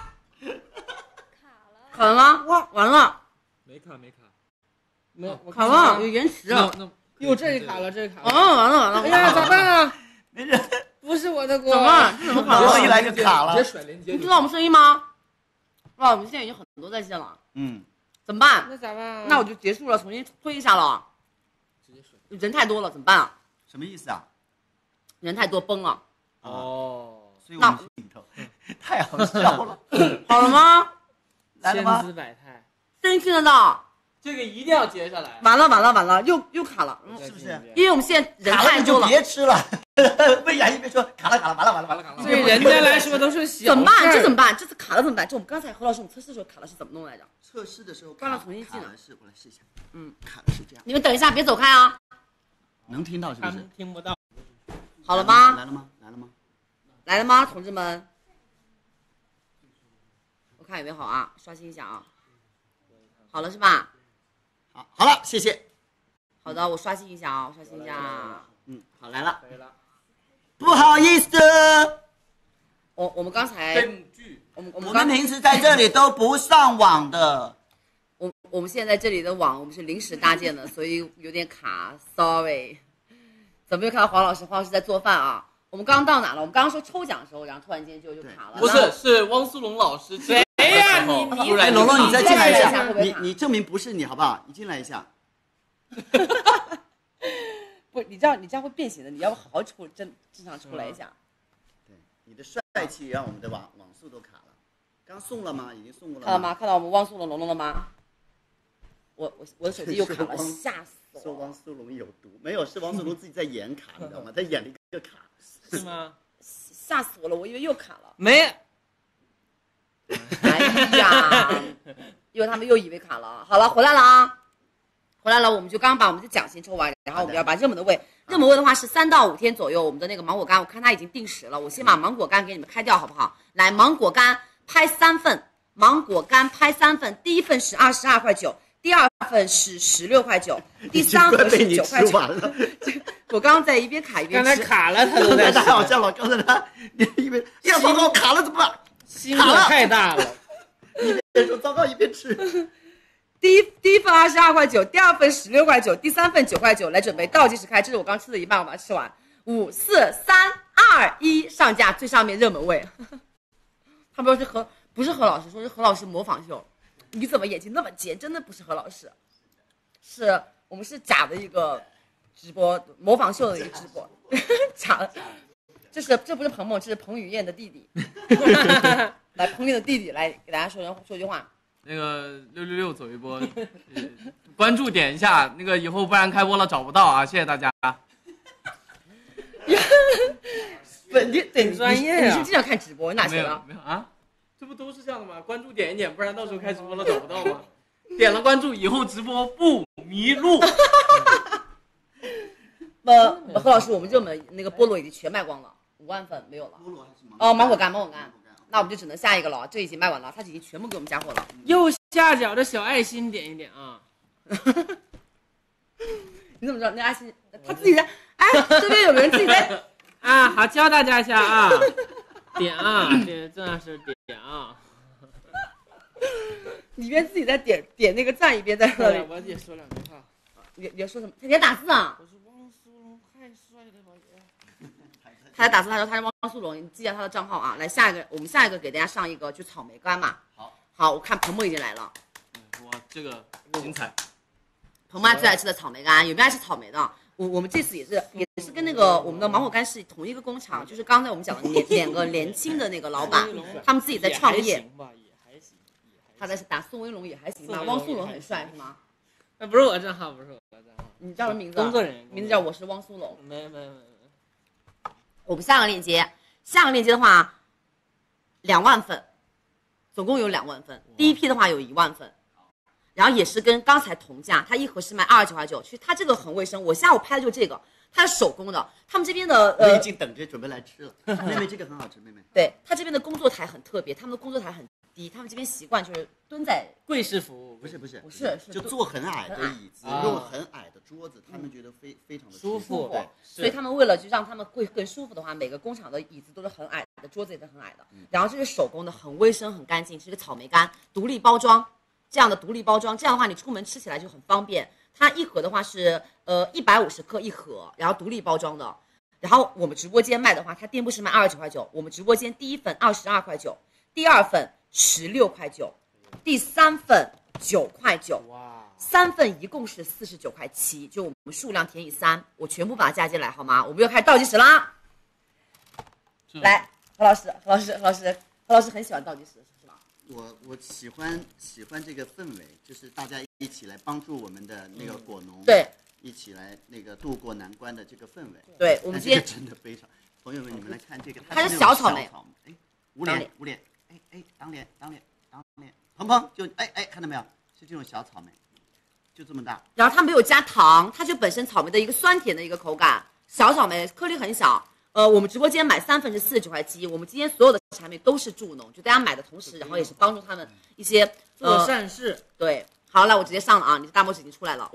卡了吗？哇，完了， 没卡， 卡了，有延迟。 哟，这里卡了，这里卡了。 完了。 哎呀，咋办啊？ 没事， 不是我的锅。 怎么办？这怎么卡了？ 一来就卡了。 直接甩连接。 你知道我们声音吗？哇，我们现在已经很多在线了。怎么办？ 那咋办啊？ 那我就结束了，重新推一下了。人太多了，怎么办啊？ 什么意思啊？ 人太多崩了。 所以我们镜头太好笑了。 好了吗？ 来了吗？ 千姿百态， 声音听得到。 这个一定要接下来。 完了，又卡了， 是不是？ 因为我们现在人太多就了。 别吃了。魏雅一边说卡了，完了。 对人家来说都是小事。 怎么办？这怎么办？这次卡了怎么办？就我们刚才何老师我们测试的时候卡了是怎么弄来着？ 测试的时候刚刚重新进了。 我来试一下。卡的是这样。 你们等一下，别走开啊。 能听到是不是？ 听不到。 好了吗？ 来了吗？ 同志们。我看有没有好啊？刷新一下啊。好了是吧？ 好了，谢谢。 好的，我刷新一下啊， 好来了。 可以了。 不好意思。 我们刚才我们平时在这里都不上网的。 我们现在这里的网我们是临时搭建的，所以有点卡 ，sorry。怎么又看到黄老师在做饭啊？我们刚刚到哪了？我们刚刚说抽奖的时候，然后突然间就卡了。 不是，是汪苏泷老师。 哎呀， 突然龙龙，你再进来一下， 会你证明不是你好不好？你进来一下。 不，你这样会变形的，你要好好正常出来一下。 对，你的帅气让我们的网速都卡了。刚送了吗？已经送过了。 看到吗？看到我们汪苏泷龙龙了吗？我的手机又卡了，吓死我了。 说汪苏泷有毒，没有，是汪苏泷自己在演卡，你知道吗？他演了一个卡。 是吗？ 吓死我了，我以为又卡了。 没， 哎呀，因为他们又以为卡了。好了，回来了啊，回来了，我们就刚把我们的奖金抽完，然后我们要把热门的位，热门位的话是3到5天左右，我们的那个芒果干，我看它已经定时了，我先把芒果干给你们开掉好不好？来，芒果干拍3份，芒果干拍3份，第一份是22块9，第二份是16块9，第三份是9块9。我刚刚在一边卡一边吃， 刚才卡了，他都在太好笑了，刚才他一边呀糟糕卡了怎么办？ 心可太大了。 一边说糟糕一边吃。 第一份22块9，第二份16块9，第三份9块9，来准备倒计时开，这是我刚吃的一半，我把它吃完。5、4、3、2、1，上架，最上面热门位。他们说不是何老师，说是何老师模仿秀。你怎么眼睛那么尖？真的不是何老师，是我们是假的一个直播模仿秀的一个直播，假的。这不是彭彭，这是彭于晏的弟弟。来，彭于晏的弟弟来给大家说句话。 那个666走一波，关注点一下，那个以后不然开播了找不到啊！谢谢大家。 对， 专业啊你是经常看直播，你哪学的？ 没有啊，这不都是这样的吗？关注点一点，不然到时候开直播了找不到吗？点了关注以后直播不迷路。 何老师，我们热门那个菠萝已经全卖光了，5万份没有了。 菠萝还是芒果干，那我们就只能下一个了，这已经卖完了，他已经全部给我们加货了。 右下角的小爱心点一点啊！ 你怎么知道那爱心他自己在？哎，这边有人自己在啊，好，教大家一下啊，点啊，点郑老师点啊。 里边自己在点那个赞，一边在那里。 我也说两句话。 你要说什么？他在打字啊！ 我是汪苏泷，太帅了吧！ 他在打字，他说他是汪苏泷，你记下他的账号啊。来，我们下一个给大家上一个就草莓干嘛。好，我看鹏鹏已经来了。 哇，这个精彩！ 鹏妈最爱吃的草莓干，有没有爱吃草莓的？我们这次也是跟那个我们的芒果干是同一个工厂，就是刚才我们讲的两个年轻的那个老板，他们自己在创业。他在打宋威龙也还行吧，汪苏泷很帅是吗？ 那不是我账号，不是我账号。 你叫什么名字？ 工作人员， 名字叫我是汪苏泷。 没。 我们下个链接的话，2万份，总共有2万份。第一批的话有1万份，然后也是跟刚才同价，它一盒是卖29块9。其实它这个很卫生，我下午拍的就这个，它是手工的。他们这边的我已经等着准备来吃了。妹妹这个很好吃，妹妹。 对，他这边的工作台很特别，他们的工作台很低，他们这边习惯就是蹲在贵式服务， 不是， 就坐很矮的椅子，用很矮的桌子，他们觉得非常的舒服。 对， 所以他们为了就让他们会更舒服的话，每个工厂的椅子都是很矮的，桌子也是很矮的。然后这是手工的，很卫生很干净，是一个草莓干独立包装，这样的独立包装，这样的话你出门吃起来就很方便。它一盒的话是150克一盒，然后独立包装的。然后我们直播间卖的话，它店铺是卖29块9，我们直播间第一份22块9，第二份16块9，第三份9块9， 哇 ，3份一共是49块7，就我们数量填以3，我全部把它加进来好吗？我们又开始倒计时啦！来，何老师很喜欢倒计时是吧？ 我喜欢这个氛围，就是大家一起来帮助我们的那个果农， 对， 一起来那个渡过难关的这个氛围。 对，我们今天真的非常，朋友们你们来看这个， 它是小草莓， 哎，捂脸，当脸，鹏鹏就看到没有？是这种小草莓，就这么大。 然后它没有加糖，它就本身草莓的一个酸甜的一个口感，小草莓颗粒很小。我们直播间买3份是49块7，我们今天所有的产品都是助农，就大家买的同时，然后也是帮助他们一些做善事。 对，好，来我直接上了啊，你的大拇指已经出来了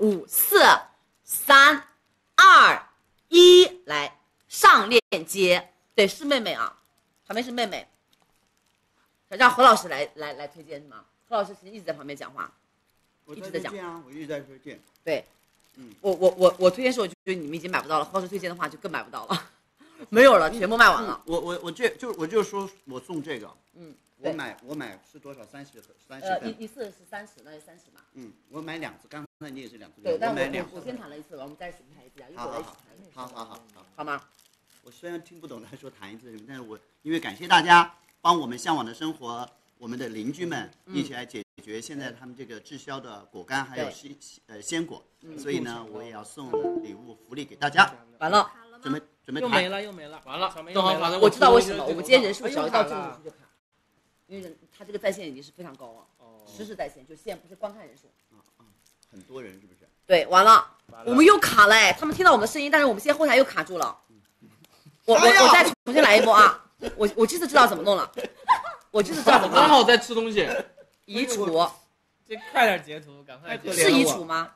，5、4、3、2、1，来上链接。对，是妹妹啊，旁边是妹妹，让何老师来推荐是吗？何老师其实一直在旁边讲话，一直在讲啊，我一直在推荐。 对，我推荐时候就觉得你们已经买不到了，何老师推荐的话就更买不到了。没有了，全部卖完了。 我就说我送这个，我买是多少？30份。 一次是30，那就30嘛。 我买2次，刚才你也是2次。 对，但买2次。 我先谈了一次，我们再一起谈一次啊，一会儿再一起谈。 好吗？ 我虽然听不懂他说谈一次什么，但是我因为感谢大家帮我们向往的生活，我们的邻居们一起来解决现在他们这个滞销的果干还有鲜果，所以呢，我也要送礼物福利给大家。 完了。 准备又没了， 完了草莓正好把那个我知道为什么， 出我们今天人数少，一到哎呦中午就卡，因为他这个在线已经是非常高了，实时在线，就现在不是观看人数。 很多人是不是？ 对，完了，我们又卡了哎，他们听到我们的声音，但是我们现在后台又卡住了。我再重新来一波啊！我这次知道怎么弄了，我这次知道怎么弄了。 刚好在吃东西。 移除这快点截图，赶快截图。 是移除吗？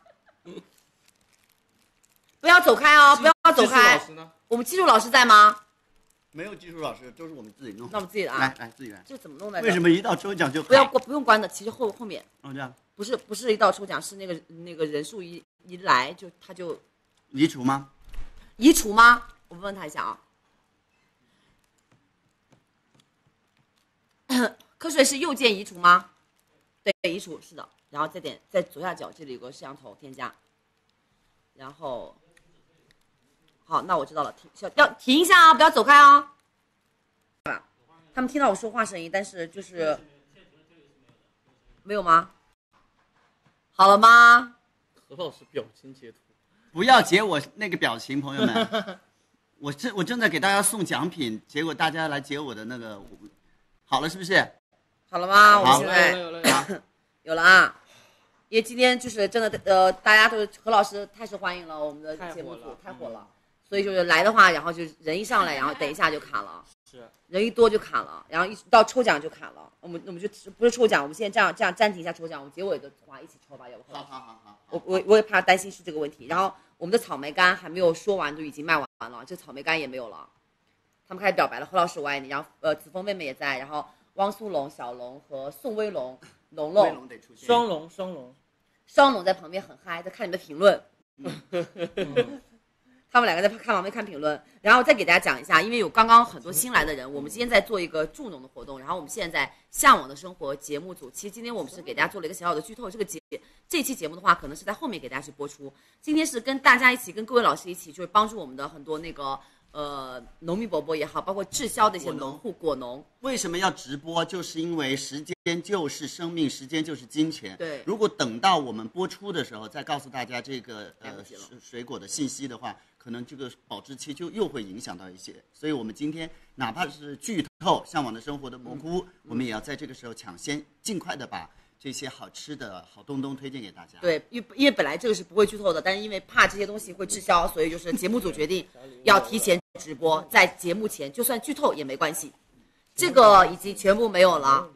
不要走开哦，不要走开。我们技术老师在吗？ 没有技术老师，都是我们自己弄。 那我们自己的啊， 来自己来。 这怎么弄的？ 为什么一到抽奖就不用关的？其实后面这样不是一到抽奖，是那个人数一来就他就移除吗？ 移除吗？我问他一下啊。瞌睡是右键移除吗？对，移除是的。然后再点在左下角这里有个摄像头添加，然后好，那我知道了，要停一下啊，不要走开啊。他们听到我说话声音，但是就是没有吗？好了吗？ 何老师表情截图， 不要截我那个表情，朋友们。我正在给大家送奖品，结果大家来截我的那个，好了是不是？ 好了吗？我们好现在有了啊！因为今天就是真的大家都何老师太受欢迎了，我们的节目组太火了，所以就是来的话，然后就人一上来，然后等一下就卡了， 是人一多就卡了，然后一到抽奖就卡了。我们就不是抽奖，我们现在这样暂停一下抽奖，我们结尾的话一起抽吧，要不？ 好。 我也怕担心是这个问题。然后我们的草莓干还没有说完，就已经卖完了，这草莓干也没有了。他们开始表白了，何老师我爱你。然后子枫妹妹也在，然后汪苏泷、小龙和宋威龙、龙龙得出现双龙在旁边很嗨，在看你们的评论。他们两个在旁边看评论，然后再给大家讲一下，因为有刚刚很多新来的人，我们今天在做一个助农的活动，然后我们现在在向往的生活节目组，其实今天我们是给大家做了一个小小的剧透，这期节目的话，可能是在后面给大家去播出。今天是跟大家一起，跟各位老师一起，就是帮助我们的很多那个农民伯伯也好，包括滞销的一些农户果农。 为什么要直播？就是因为时间就是生命，时间就是金钱。 对， 如果等到我们播出的时候再告诉大家这个水果的信息的话，可能这个保质期就又会影响到一些。所以我们今天哪怕是剧透《向往的生活》的蘑菇，我们也要在这个时候抢先尽快的把这些好吃的好东东推荐给大家。 对，因为本来这个是不会剧透的，但是因为怕这些东西会滞销，所以就是节目组决定要提前直播，在节目前就算剧透也没关系。这个已经全部没有了。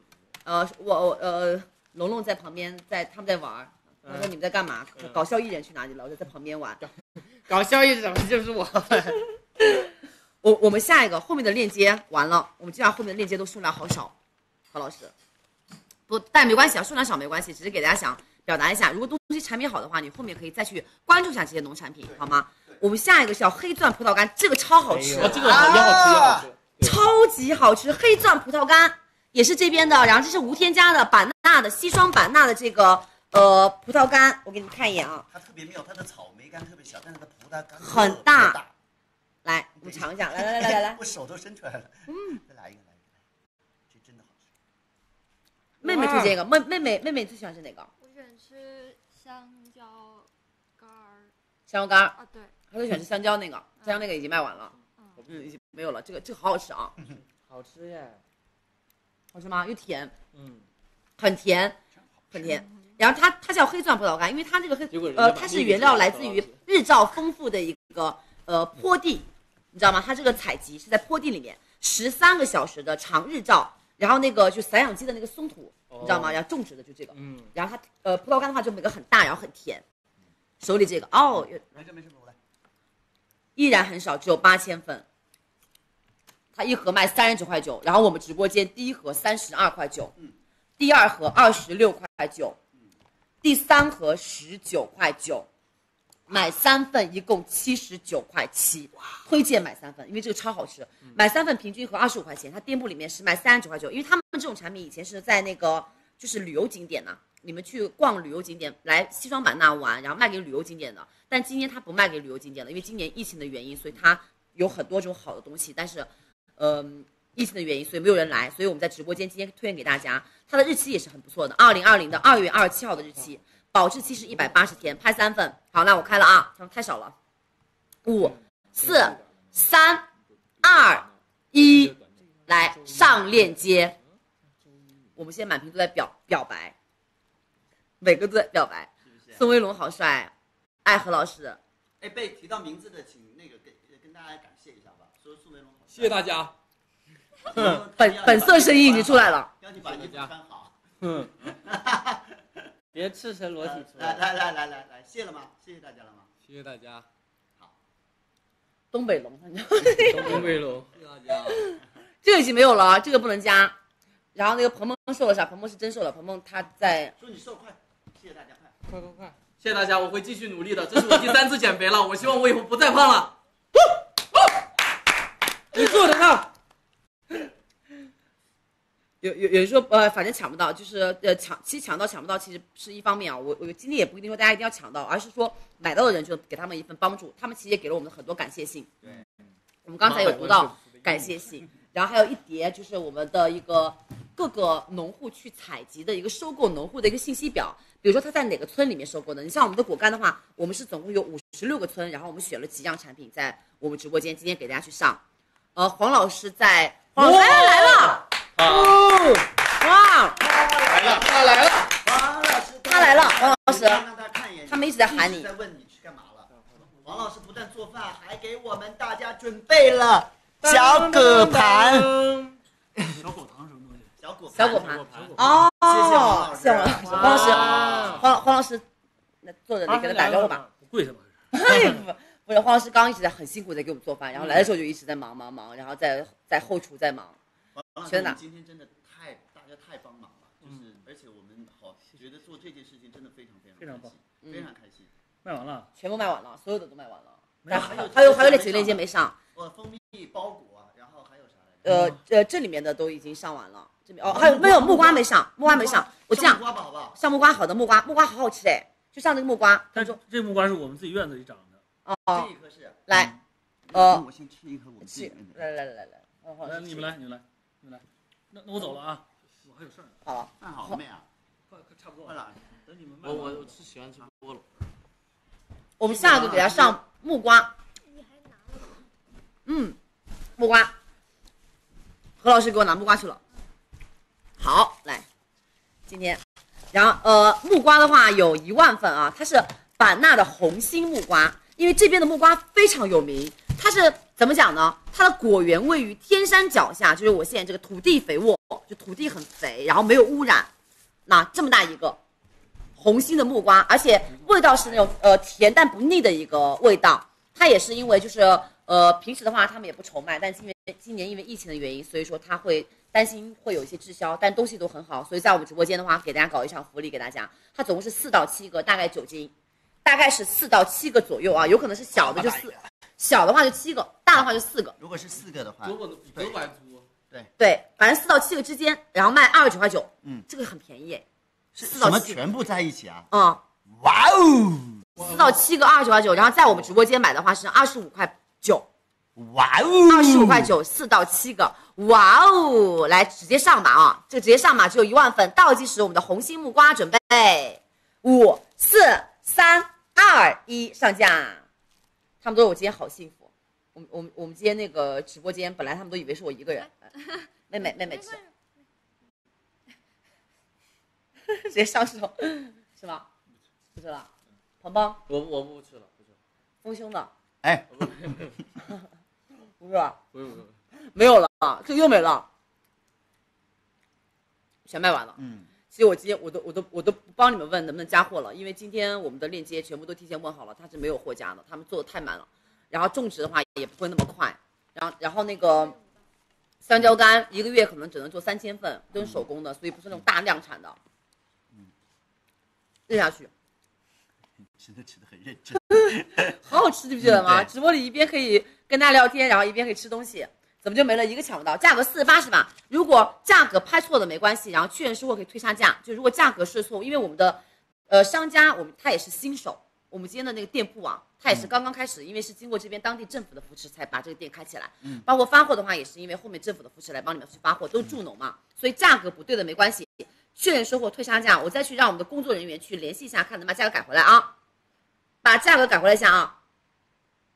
龙龙在旁边，他们在玩。他说你们在干嘛？搞笑艺人去哪里了？我就在旁边玩。 搞笑艺人就是我。 我们下一个后面的链接完了，我们基本上后面的链接都数量好少，何老师。不，但没关系啊，数量少没关系，只是给大家想表达一下，如果东西产品好的话，你后面可以再去关注一下这些农产品，好吗？我们下一个叫黑钻葡萄干，这个超好吃， 这个也好吃， 超级好吃，黑钻葡萄干也是这边的，然后这是无添加的版纳的西双版纳的这个葡萄干，我给你们看一眼啊， 它特别妙，它的草莓干特别小，但是它葡萄干很大。来，我们尝一下，来， 我手都伸出来了，再来一个，这真的好吃。 妹妹推荐一个，妹妹最喜欢是哪个？ 我喜欢吃香蕉干儿。 香蕉干啊，对。 她最喜欢吃香蕉那个，香蕉那个已经卖完了，已经没有了。这个好好吃啊， 好吃耶， 好吃吗？又甜，很甜。然后它叫黑钻葡萄干，因为它这个它是原料来自于日照丰富的一个坡地，你知道吗？它这个采集是在坡地里面13个小时的长日照，然后那个就散养基的那个松土，你知道吗？然后种植的就这个，然后它葡萄干的话就每个很大，然后很甜。手里这个没事，依然很少，只有8000份，它一盒卖39.9块，然后我们直播间第一盒32.9块，第二盒26.9块，第三盒19.9块，买3份一共79.7块，推荐买3份，因为这个超好吃，买3份平均一盒25块钱，它店铺里面是卖39.9块，因为他们这种产品以前是在那个就是旅游景点呐，你们去逛旅游景点来西双版纳玩，然后卖给旅游景点的，但今年它不卖给旅游景点了，因为今年疫情的原因，所以它有很多种好的东西，但是疫情的原因，所以没有人来，所以我们在直播间今天推荐给大家，它的日期也是很不错的，2020的2月27号的日期，保质期是180天，拍3份。好，那我开了啊，太少了，5、4、 3、2、1，来上链接。我们现在满屏都在表白，每个都在表白。宋威龙好帅，爱何老师。 哎，被提到名字的，请那个跟大家感谢一下吧，说宋威龙好。 谢谢大家。 本色声音已经出来了， 要你把衣服穿好。 别赤身裸体出来，谢了吗？谢谢大家了吗？ 谢谢大家。 好。 东北龙， 东北龙， 谢谢大家。 这个已经没有了，这个不能加。然后那个鹏鹏瘦了啥？鹏鹏是真瘦了，鹏鹏他在说你瘦快，谢谢大家，快！ 谢谢大家，我会继续努力的。这是我第3次减肥了，我希望我以后不再胖了。 你做得到。 有人说反正抢不到，就是其实抢不到其实是一方面啊。我今天也不一定说大家一定要抢到，而是说买到的人就给他们一份帮助，他们其实也给了我们很多感谢信。 对， 我们刚才有读到感谢信，然后还有一叠就是我们的一个各个农户去采集的一个收购农户的一个信息表，比如说他在哪个村里面收购的。你像我们的果干的话，我们是总共有56个村，然后我们选了几样产品在我们直播间今天给大家去上。黄老师来了。哦，哇！他来了，黄老师， 让他看一眼， 他们一直在喊你， 在问你去干嘛了。黄老师不但做饭，还给我们大家准备了小果盘。 小果糖什么东西？ 小果盘。哦， 谢谢黄老师。 黄老师，那坐着你跟他打招呼吧。 跪下吧。 不是，黄老师刚刚一直在很辛苦在给我们做饭，然后来的时候就一直在忙，然后在后厨在忙。 真的，今天真的大家太帮忙了，就是而且我们觉得做这件事情真的非常棒，非常开心。 卖完了， 全部卖完了，所有的都卖完了。还有那几个链接没上。 蜂蜜包裹，然后还有啥来着？ 这里面的都已经上完了。这边还有没有木瓜没上？木瓜没上。我这样木瓜吧，好不好？ 上木瓜，好的木瓜好好吃哎，就上这个木瓜。 但是这木瓜是我们自己院子里长的。 哦， 这一颗是。 来， 我先吃一颗，我吃。来， 你们来。那我走了啊，我还有事儿呢。 好了， 饭好了没啊？ 快差不多了。 等你们我是喜欢吃菠萝。 我们下一个给他上木瓜。木瓜。何老师给我拿木瓜去了。好，来，今天，然后木瓜的话有1万份啊，它是版纳的红心木瓜，因为这边的木瓜非常有名，它是怎么讲呢？它的果园位于天山脚下，就是我现在这个土地肥沃，就土地很肥，然后没有污染。那这么大一个红心的木瓜，而且味道是那种甜但不腻的一个味道。它也是因为就是平时的话他们也不愁卖，但今年因为疫情的原因，所以说他会担心会有一些滞销，但东西都很好，所以在我们直播间的话给大家搞一场福利给大家。它总共是4到7个，大概9斤，大概是4到7个左右啊，有可能是小的就4。小的话就7个，大的话就4个。 如果是4个的话， 对，反正4到7个之间，然后卖29块9。这个很便宜哎。 4到7全部在一起啊？ 哇哦！4到7个29块9，然后在我们直播间买的话是25块9。 哇哦 ！25块9，4到7个，哇哦！来直接上马啊！这个直接上马只有1万份，倒计时我们的红心木瓜准备，5、4、3、2、1，上架。他们都说我今天好幸福，我们今天那个直播间本来他们都以为是我一个人，妹妹吃，直接上手是吗？不吃了，鹏鹏， 我不吃了， 丰胸的， 哎， 不是，没有了，这又没了，全卖完了。其实我今天我都不帮你们问能不能加货了，因为今天我们的链接全部都提前问好了，它是没有货加的，他们做的太满了。然后种植的话也不会那么快，然后那个香蕉干1个月可能只能做3000份，都是手工的，所以不是那种大量产的。认下去， 吃的很认真， 好好吃，记不记得吗？直播里一边可以跟大家聊天，然后一边可以吃东西。怎么就没了？一个抢不到，价格48是吧？如果价格拍错了没关系，然后确认收货可以退下架。就如果价格是错误，因为我们的商家他也是新手，我们今天的那个店铺啊，他也是刚刚开始，因为是经过这边当地政府的扶持才把这个店开起来。包括发货的话，也是因为后面政府的扶持来帮你们去发货，都是助农嘛，所以价格不对的没关系，确认收货退下架，我再去让我们的工作人员去联系一下，看能把价格改回来啊，把价格改回来一下啊。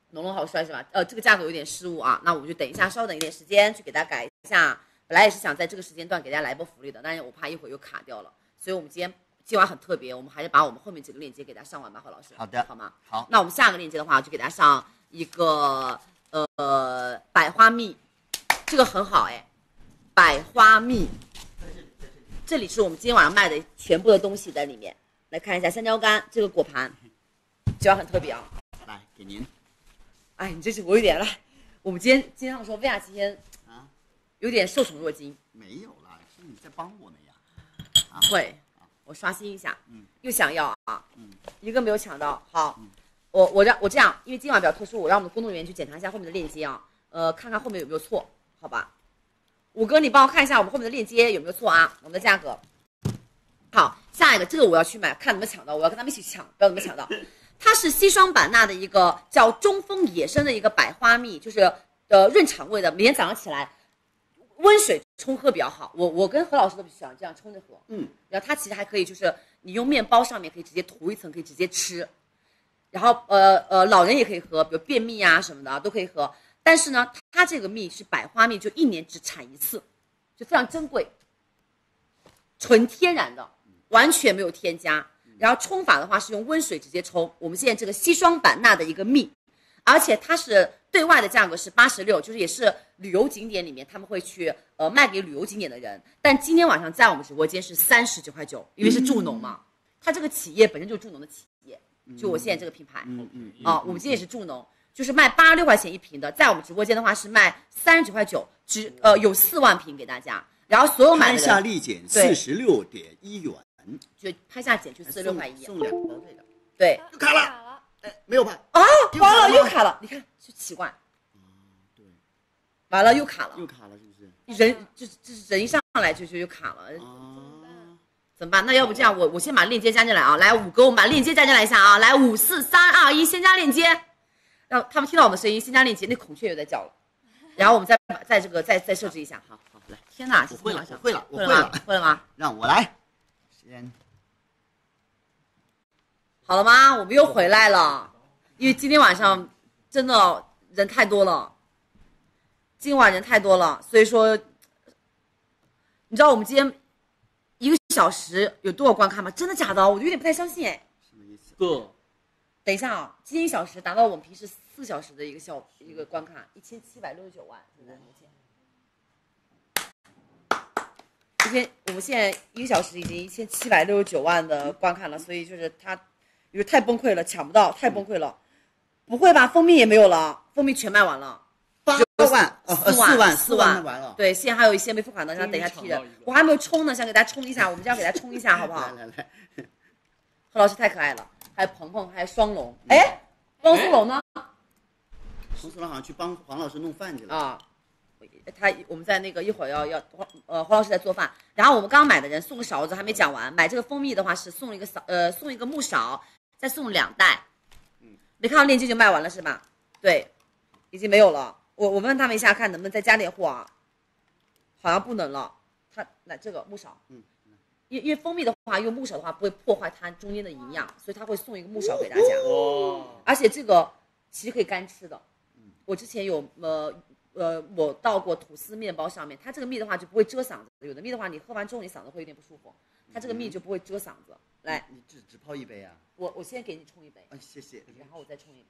龙龙好帅是吧？这个价格有点失误啊，那我们就等一下，稍等一点时间去给大家改一下。本来也是想在这个时间段给大家来一波福利的，但是我怕一会儿又卡掉了，所以我们今晚很特别，我们还是把我们后面几个链接给大家上完吧，何老师。 好的， 好吗？ 好。 那我们下个链接的话，就给大家上一个百花蜜，这个很好哎，百花蜜。这里是我们今天晚上卖的全部的东西在里面，来看一下香蕉干这个果盘，这碗很特别啊。 来给您。 哎，你这是我有点来，我们今天经常说薇娅今天啊有点受宠若惊。 没有啦，是你在帮我们呀。啊、 会，我刷新一下，又想要啊，一个没有抢到，好，我这样，因为今晚比较特殊，我让我们的工作人员去检查一下后面的链接啊，看看后面有没有错，好吧？五哥，你帮我看一下我们后面的链接有没有错啊？我们的价格。好，下一个这个我要去买，看能不能抢到，我要跟他们一起抢，不知道能不能抢到。它是西双版纳的一个叫中锋野生的一个百花蜜，就是润肠胃的，每天早上起来温水冲喝比较好。我跟何老师都喜欢这样冲着喝，然后它其实还可以就是你用面包上面可以直接涂一层，可以直接吃。然后老人也可以喝，比如便秘啊什么的都可以喝。但是呢，它这个蜜是百花蜜，就1年只产一次，就非常珍贵，纯天然的，完全没有添加。然后冲法的话是用温水直接冲。我们现在这个西双版纳的一个蜜，而且它是对外的价格是86，就是也是旅游景点里面他们会去卖给旅游景点的人。但今天晚上在我们直播间是39.9块，因为是助农嘛，它这个企业本身就是助农的企业，就我现在这个品牌，我们今天也是助农。就是卖86块钱一瓶的，在我们直播间的话是卖39.9块，有4万瓶给大家。然后所有买的人拍下立减46.1元， 就拍下减去46块1， 送2个包费的。 对， 又卡了，哎，没有吧？ 啊，完了又卡了，你看就奇怪。 对， 完了又卡了， 又卡了是不是？ 人一上来就卡了。怎么办？那要不这样，我先把链接加进来啊！来，5哥，我们把链接加进来一下啊！来，5、4、3、2、1，先加链接。让他们听到我们的声音，先加链接，那孔雀又在叫了，然后我们再这个再设置一下，好，来，天哪， 我会了吗？ 让我来，先， 好了吗？我们又回来了，因为今天晚上真的人太多了，今晚人太多了，所以说，你知道我们今天1个小时有多少观看吗？真的假的？我有点不太相信哎。 什么意思？ 等一下啊，今天1小时达到我们平时4小时的一个观看，1769万，现在目前。我们现在1个小时已经1769万的观看了，所以就是它，有太崩溃了，抢不到，太崩溃了。不会吧？蜂蜜也没有了，蜂蜜全卖完了。 8万，4万完了。 对，现在还有一些没付款的，想等一下替人。我还没有冲呢，想给大家冲一下，我们这样给大家冲一下，好不好？ 来， 何老师太可爱了。还有鹏鹏，还有双龙，哎，汪苏泷呢？ 汪苏泷好像去帮黄老师弄饭去了啊。我们在那个一会儿要黄老师在做饭，然后我们刚刚买的人送个勺子还没讲完，买这个蜂蜜的话是送一个木勺，再送2袋。没看到链接就卖完了是吧？对，已经没有了。我问他们一下，看能不能再加点货啊？好像不能了。他来这个木勺，因为蜂蜜的话，用木勺的话不会破坏它中间的营养，所以他会送一个木勺给大家。而且这个其实可以干吃的。我之前有我倒过吐司面包上面，它这个蜜的话就不会遮嗓子。有的蜜的话，你喝完之后你嗓子会有点不舒服，它这个蜜就不会遮嗓子。来， 你只泡一杯啊？ 我先给你冲一杯。 谢谢。 然后我再冲一杯。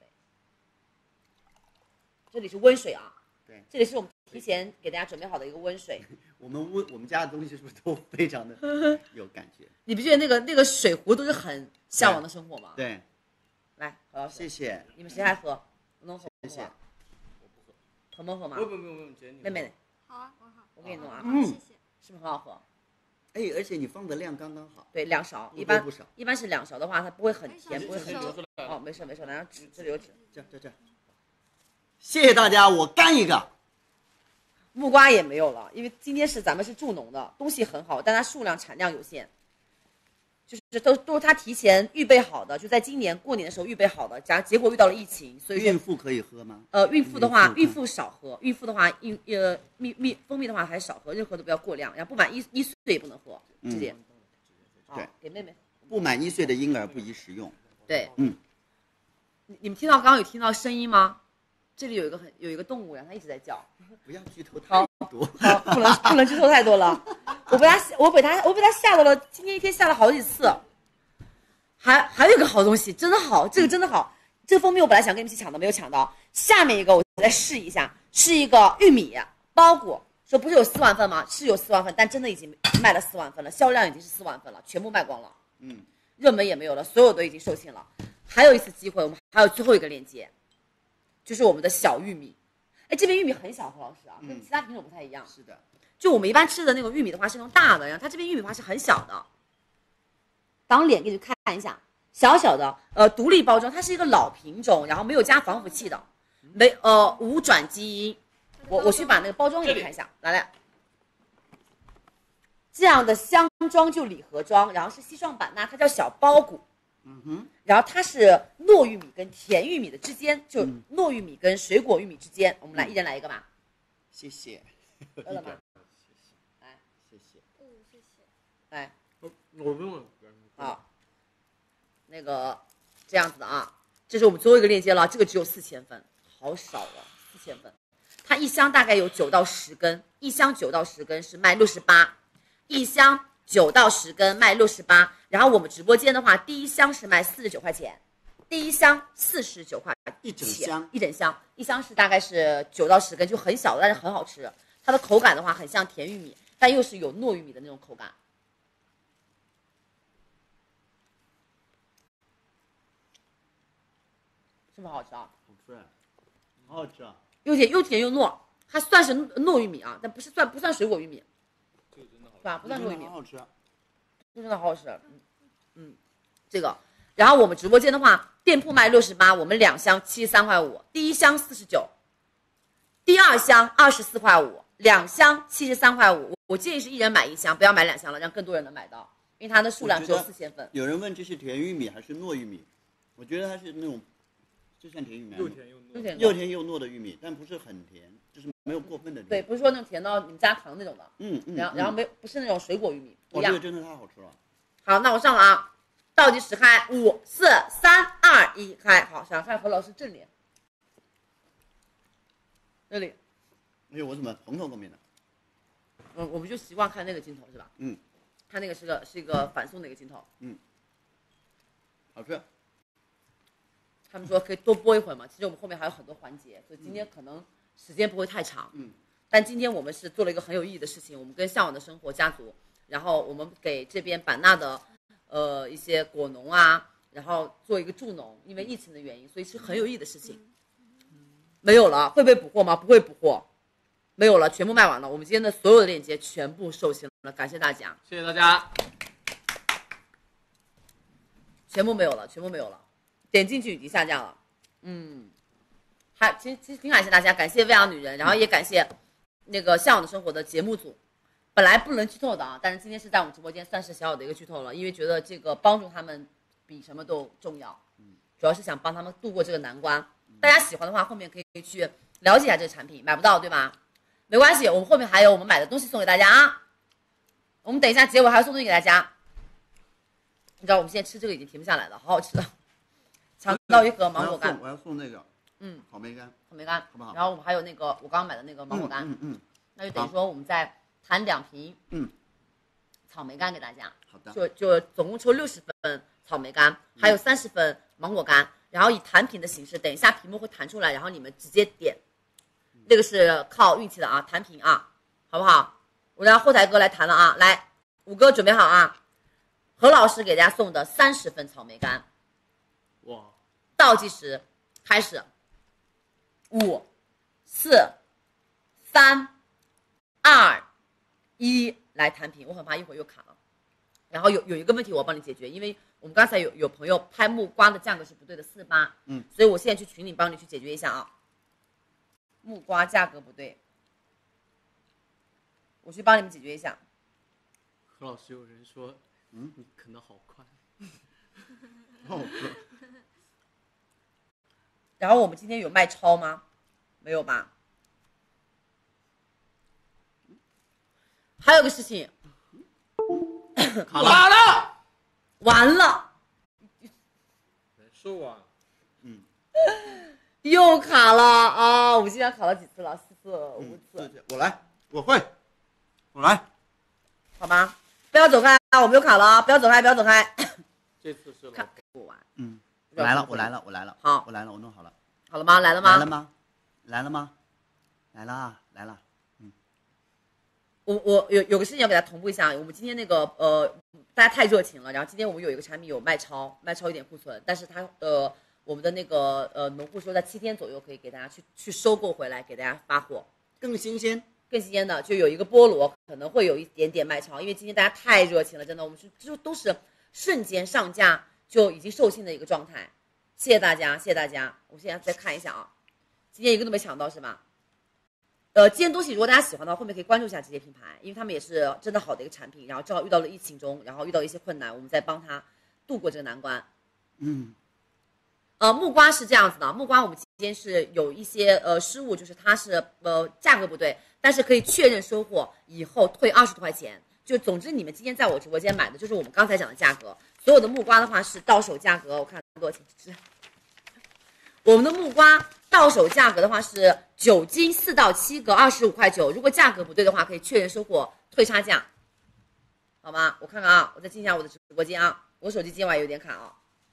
这里是温水啊。 对， 这里是我们提前给大家准备好的一个温水。 我们家的东西是不是都非常的有感觉？ 你不觉得那个水壶都是很向往的生活吗？ 对。 来，何老师， 谢谢。 你们谁还喝？能喝不喝？ 谢谢。 我不喝。鹏鹏喝吗？ 不， 妹妹。 好啊，我好。 我给你弄啊。 谢谢。 是不是很好喝？ 哎，而且你放的量刚刚好。 对，2勺，一般是2勺的话，它不会很甜，不会很流。哦，没事，来让这里有纸， 这。谢谢大家，我干一个。 木瓜也没有了，因为今天咱们是助农的，东西很好，但它数量产量有限，就是都是他提前预备好的，就在今年过年的时候预备好的，结果遇到了疫情，所以孕妇可以喝吗？ 孕妇的话，孕妇少喝，孕妇的话，蜂蜜的话还少喝，任何都不要过量，然后不满1岁也不能喝，直接。 对， 给妹妹。 不满1岁的婴儿不宜食用。 对，你们听到刚刚有听到声音吗？ 这里有一个动物，然后它一直在叫。 不要剧透太多。 好，不能剧透太多了。我被它吓到了，今天一天吓了好几次。还有个好东西，真的好，这个真的好。这个蜂蜜我本来想跟你们一起抢的，没有抢到。下面一个我再试一下，是一个玉米包谷，说不是有4万份吗？是有4万份，但真的已经卖了4万份了，销量已经是4万份了，全部卖光了。热门也没有了，所有都已经售罄了。还有一次机会，我们还有最后一个链接，就是我们的小玉米。哎，这边玉米很小，何老师啊，跟其他品种不太一样。 是的， 就我们一般吃的那种玉米的话是那种大的，然后它这边玉米的话是很小的。当脸给你看一下，小小的，独立包装，它是一个老品种，然后没有加防腐剂的，无转基因。我去把那个包装给你看一下，来，这样的箱装就礼盒装，然后是西双版纳，它叫小包谷。然后它是糯玉米跟甜玉米的之间，就糯玉米跟水果玉米之间，我们来一人来一个吧。 谢谢。 饿了吗？来， 谢谢。 谢谢。 来， 我不用了。 好，那个这样子的啊，这是我们最后一个链接了，这个只有4000份，好少啊，4000份。它一箱大概有9到10根，一箱9到10根是卖68，一箱9到10根卖68。然后我们直播间的话，第一箱是卖49块钱，第一箱49块钱， 一整箱， 一箱是大概是9到10根，就很小的，但是很好吃。它的口感的话，很像甜玉米，但又是有糯玉米的那种口感。是不是好吃啊？ 好吃，好好吃啊！ 又甜又糯，它算是糯玉米啊，但不算水果玉米， 这个真的好， 是吧？不算糯玉米， 好好吃， 这真的好好吃。这个。然后我们直播间的话，店铺卖68，我们2箱73块5，第一箱49，第二箱24块5，2箱73块5。我建议是一人买1箱，不要买2箱了，让更多人能买到，因为它的数量只有4000份。 有人问这是甜玉米还是糯玉米，我觉得它是那种，就像甜玉米， 又甜又糯， 又甜又糯的玉米，但不是很甜，就是没有过分的甜。 对，不是说那种甜到你们加糖那种的。然后不是那种水果玉米，不一样。 这个真的太好吃了。 好，那我上了啊，倒计时开，5、4、3、2、1，开。好，想看何老师正脸，这里。 哎呦，我怎么蓬头垢面的？ 我们就习惯看那个镜头是吧？它那个是一个反送的一个镜头。 好吃。 他们说可以多播一会儿嘛，其实我们后面还有很多环节，所以今天可能时间不会太长。但今天我们是做了一个很有意义的事情，我们跟向往的生活家族，然后我们给这边版纳的一些果农啊，然后做一个助农，因为疫情的原因，所以是很有意义的事情。没有了，会被补货吗？不会补货，没有了，全部卖完了。我们今天的所有的链接全部售罄了，感谢大家， 谢谢大家。 全部没有了，点进去已经下架了。其实挺感谢大家，感谢未央女人，然后也感谢那个向往的生活的节目组。本来不能剧透的啊，但是今天是在我们直播间算是小小的一个剧透了，因为觉得这个帮助他们比什么都重要。主要是想帮他们度过这个难关。大家喜欢的话，后面可以去了解一下这个产品，买不到对吧？没关系，我们后面还有我们买的东西送给大家啊。我们等一下结尾还要送东西给大家。你知道我们现在吃这个已经停不下来了，好好吃的。抢到一盒芒果干， 我要送那个，草莓干， 好不好？ 然后我们还有那个我刚刚买的那个芒果干，那就等于说我们再谈2瓶，草莓干给大家。 好的， 就总共抽60份草莓干，还有30份芒果干，然后以弹屏的形式，等一下屏幕会弹出来，然后你们直接点，那个是靠运气的啊，弹屏啊，好不好？我让后台哥来弹了啊，来，5哥准备好啊，何老师给大家送的30份草莓干。 哇！ 倒计时开始，5、4、3、2、1，来弹屏。我很怕一会儿又卡了。然后有一个问题我帮你解决，因为我们刚才有朋友拍木瓜的价格是不对的，48，所以我现在去群里帮你去解决一下啊。木瓜价格不对，我去帮你们解决一下。 何老师，有人说，你啃得好快。 好吃。 然后我们今天有卖超吗？没有吧？还有个事情， 卡了， 完了， 难受啊。 又卡了啊！我们今天考了几次了？4次、5次。 我来，我会，我来。 好吧，不要走开，我们又卡了，不要走开，不要走开。 这次是看不完。 我来了，我来了，我来了。 好， 我来了，我弄好了。 好了吗？来了吗？ 来了吗？来了吗？来了啊，来了。 我有个事情要给大家同步一下，我们今天那个大家太热情了，然后今天我们有一个产品有卖超一点库存，但是它我们的那个农户说在7天左右可以给大家去收购回来，给大家发货， 更新鲜的，就有一个菠萝可能会有一点点卖超，因为今天大家太热情了，真的，我们就都是瞬间上架就已经售罄的一个状态，谢谢大家，谢谢大家。我现在再看一下啊，今天一个都没抢到是吧？这件东西如果大家喜欢的话，后面可以关注一下这些品牌，因为他们也是真的好的一个产品。然后正好遇到了疫情中，然后遇到一些困难，我们再帮他度过这个难关。木瓜是这样子的，木瓜我们今天是有一些失误，就是它是价格不对，但是可以确认收货以后退20多块钱。就总之你们今天在我直播间买的就是我们刚才讲的价格，所有的木瓜的话是到手价格，我看多少钱？我们的木瓜到手价格的话是9斤4到7个25块9，如果价格不对的话，可以确认收货退差价，好吗？我看看啊，我再进一下我的直播间啊，我手机今晚有点卡啊。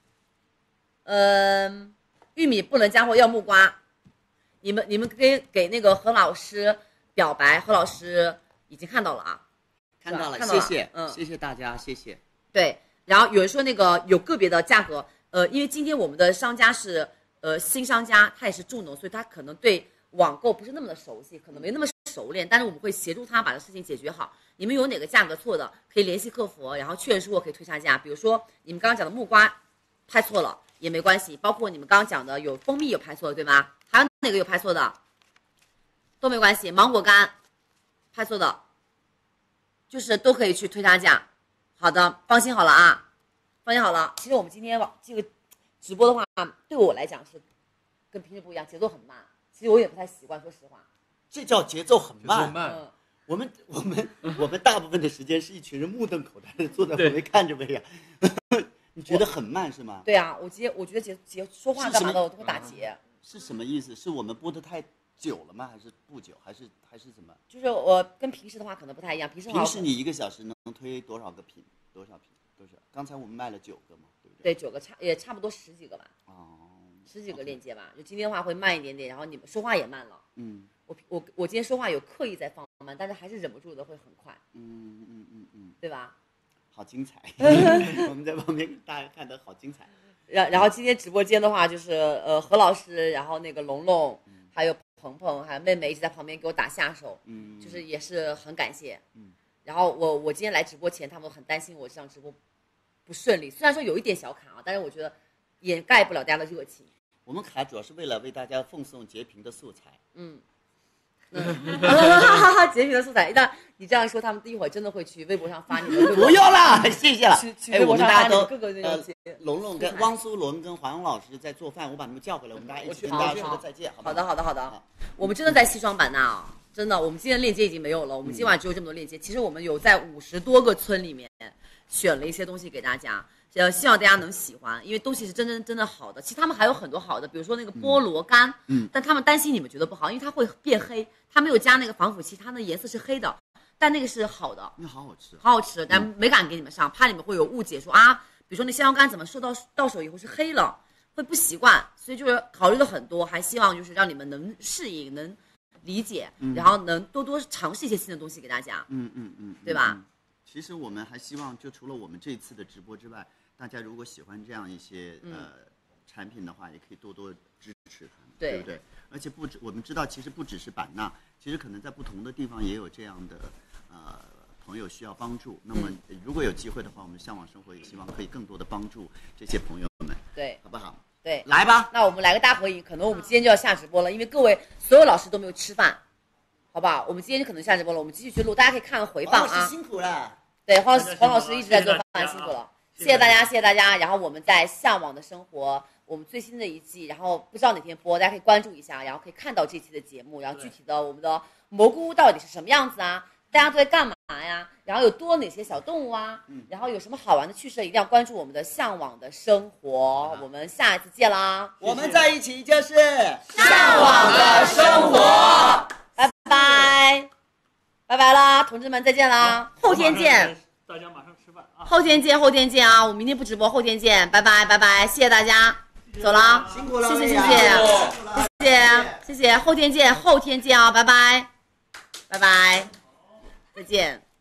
玉米不能加货，要木瓜。你们给那个何老师表白，何老师已经看到了啊， 看到了， 看到了谢谢，谢谢大家，谢谢。 对，然后有人说那个有个别的价格，因为今天我们的商家是新商家，他也是助农，所以他可能对网购不是那么的熟悉，可能没那么熟练，但是我们会协助他把这事情解决好。你们有哪个价格错的，可以联系客服，然后确认收货可以退差价。比如说你们刚刚讲的木瓜拍错了也没关系，包括你们刚刚讲的有蜂蜜有拍错的对吗？还有哪个有拍错的都没关系，芒果干拍错的就是都可以去退差价。好的，放心好了啊，放心好了。其实我们今天这个直播的话，对我来讲是跟平时不一样，节奏很慢。其实我也不太习惯，说实话。 这叫节奏很慢。我们大部分的时间是一群人目瞪口呆的坐在旁边看着呗呀。你觉得很慢是吗？ 对啊，我觉得节说话干嘛的我都会打结。 是什么意思？是我们播的太久了吗？还是不久？还是什么？ 就是我跟平时的话可能不太一样。平时你1个小时能推多少个品？多少品？都是。刚才我们卖了9个嘛，对不对？ 对，9个也差不多10几个吧。10几个链接吧。就今天的话会慢一点点，然后你们说话也慢了。我今天说话有刻意在放慢，但是还是忍不住的会很快。对吧？ 好精彩！我们在旁边大家看得好精彩。 然后今天直播间的话就是何老师，然后那个龙龙，还有鹏鹏，还有妹妹一直在旁边给我打下手，就是也是很感谢。然后我今天来直播前，他们很担心我这场直播不顺利，虽然说有一点小卡啊，但是我觉得掩盖不了大家的热情。 我们卡主要是为了为大家奉送截屏的素材。 截屏的素材，那你这样说，他们一会儿真的会去微博上发你的。 不要啦，谢谢了。 去微博上发你的各个龙龙跟汪苏泷跟黄老师在做饭，我把他们叫回来，我们大家一起跟大家说个再见，好吧？ 好的。我们真的在西双版纳啊，真的，我们今天链接已经没有了，我们今晚只有这么多链接。其实我们有在50多个村里面选了一些东西给大家。希望大家能喜欢，因为东西是真的好的。其实他们还有很多好的，比如说那个菠萝干，但他们担心你们觉得不好，因为它会变黑，它没有加那个防腐剂，它的颜色是黑的，但那个是好的， 那好好吃， 好好吃，但没敢给你们上，怕你们会有误解，说啊，比如说那香蕉干怎么到手以后是黑了，会不习惯，所以就是考虑了很多，还希望就是让你们能适应，能理解，然后能多多尝试一些新的东西给大家，对吧？ 其实我们还希望，就除了我们这次的直播之外，大家如果喜欢这样一些产品的话，也可以多多支持他们，对不对？而且我们知道，其实不只是版纳，其实可能在不同的地方也有这样的朋友需要帮助。那么如果有机会的话，我们向往生活也希望可以更多的帮助这些朋友们， 对， 好不好？ 对， 来吧。 那我们来个大合影，可能我们今天就要下直播了，因为各位所有老师都没有吃饭，好不好？我们今天就可能下直播了，我们继续去录，大家可以看看回放啊。 黄老师辛苦了。 对，黄老师一直在做饭，辛苦了，谢谢大家，谢谢大家。然后我们在向往的生活，我们最新的一季，然后不知道哪天播，大家可以关注一下，然后可以看到这期的节目，然后具体的我们的蘑菇到底是什么样子啊？大家都在干嘛呀，然后有多哪些小动物啊，然后有什么好玩的趣事，一定要关注我们的向往的生活。我们下一次见啦！ 我们在一起就是向往的生活，拜拜，拜拜啦，同志们再见啦，后天见。 大家马上吃饭啊！ 后天见，后天见啊！我明天不直播，后天见，拜拜，拜拜，谢谢大家，走了， 辛苦了， 谢谢，谢谢，谢谢，后天见，后天见啊，拜拜，拜拜，再见。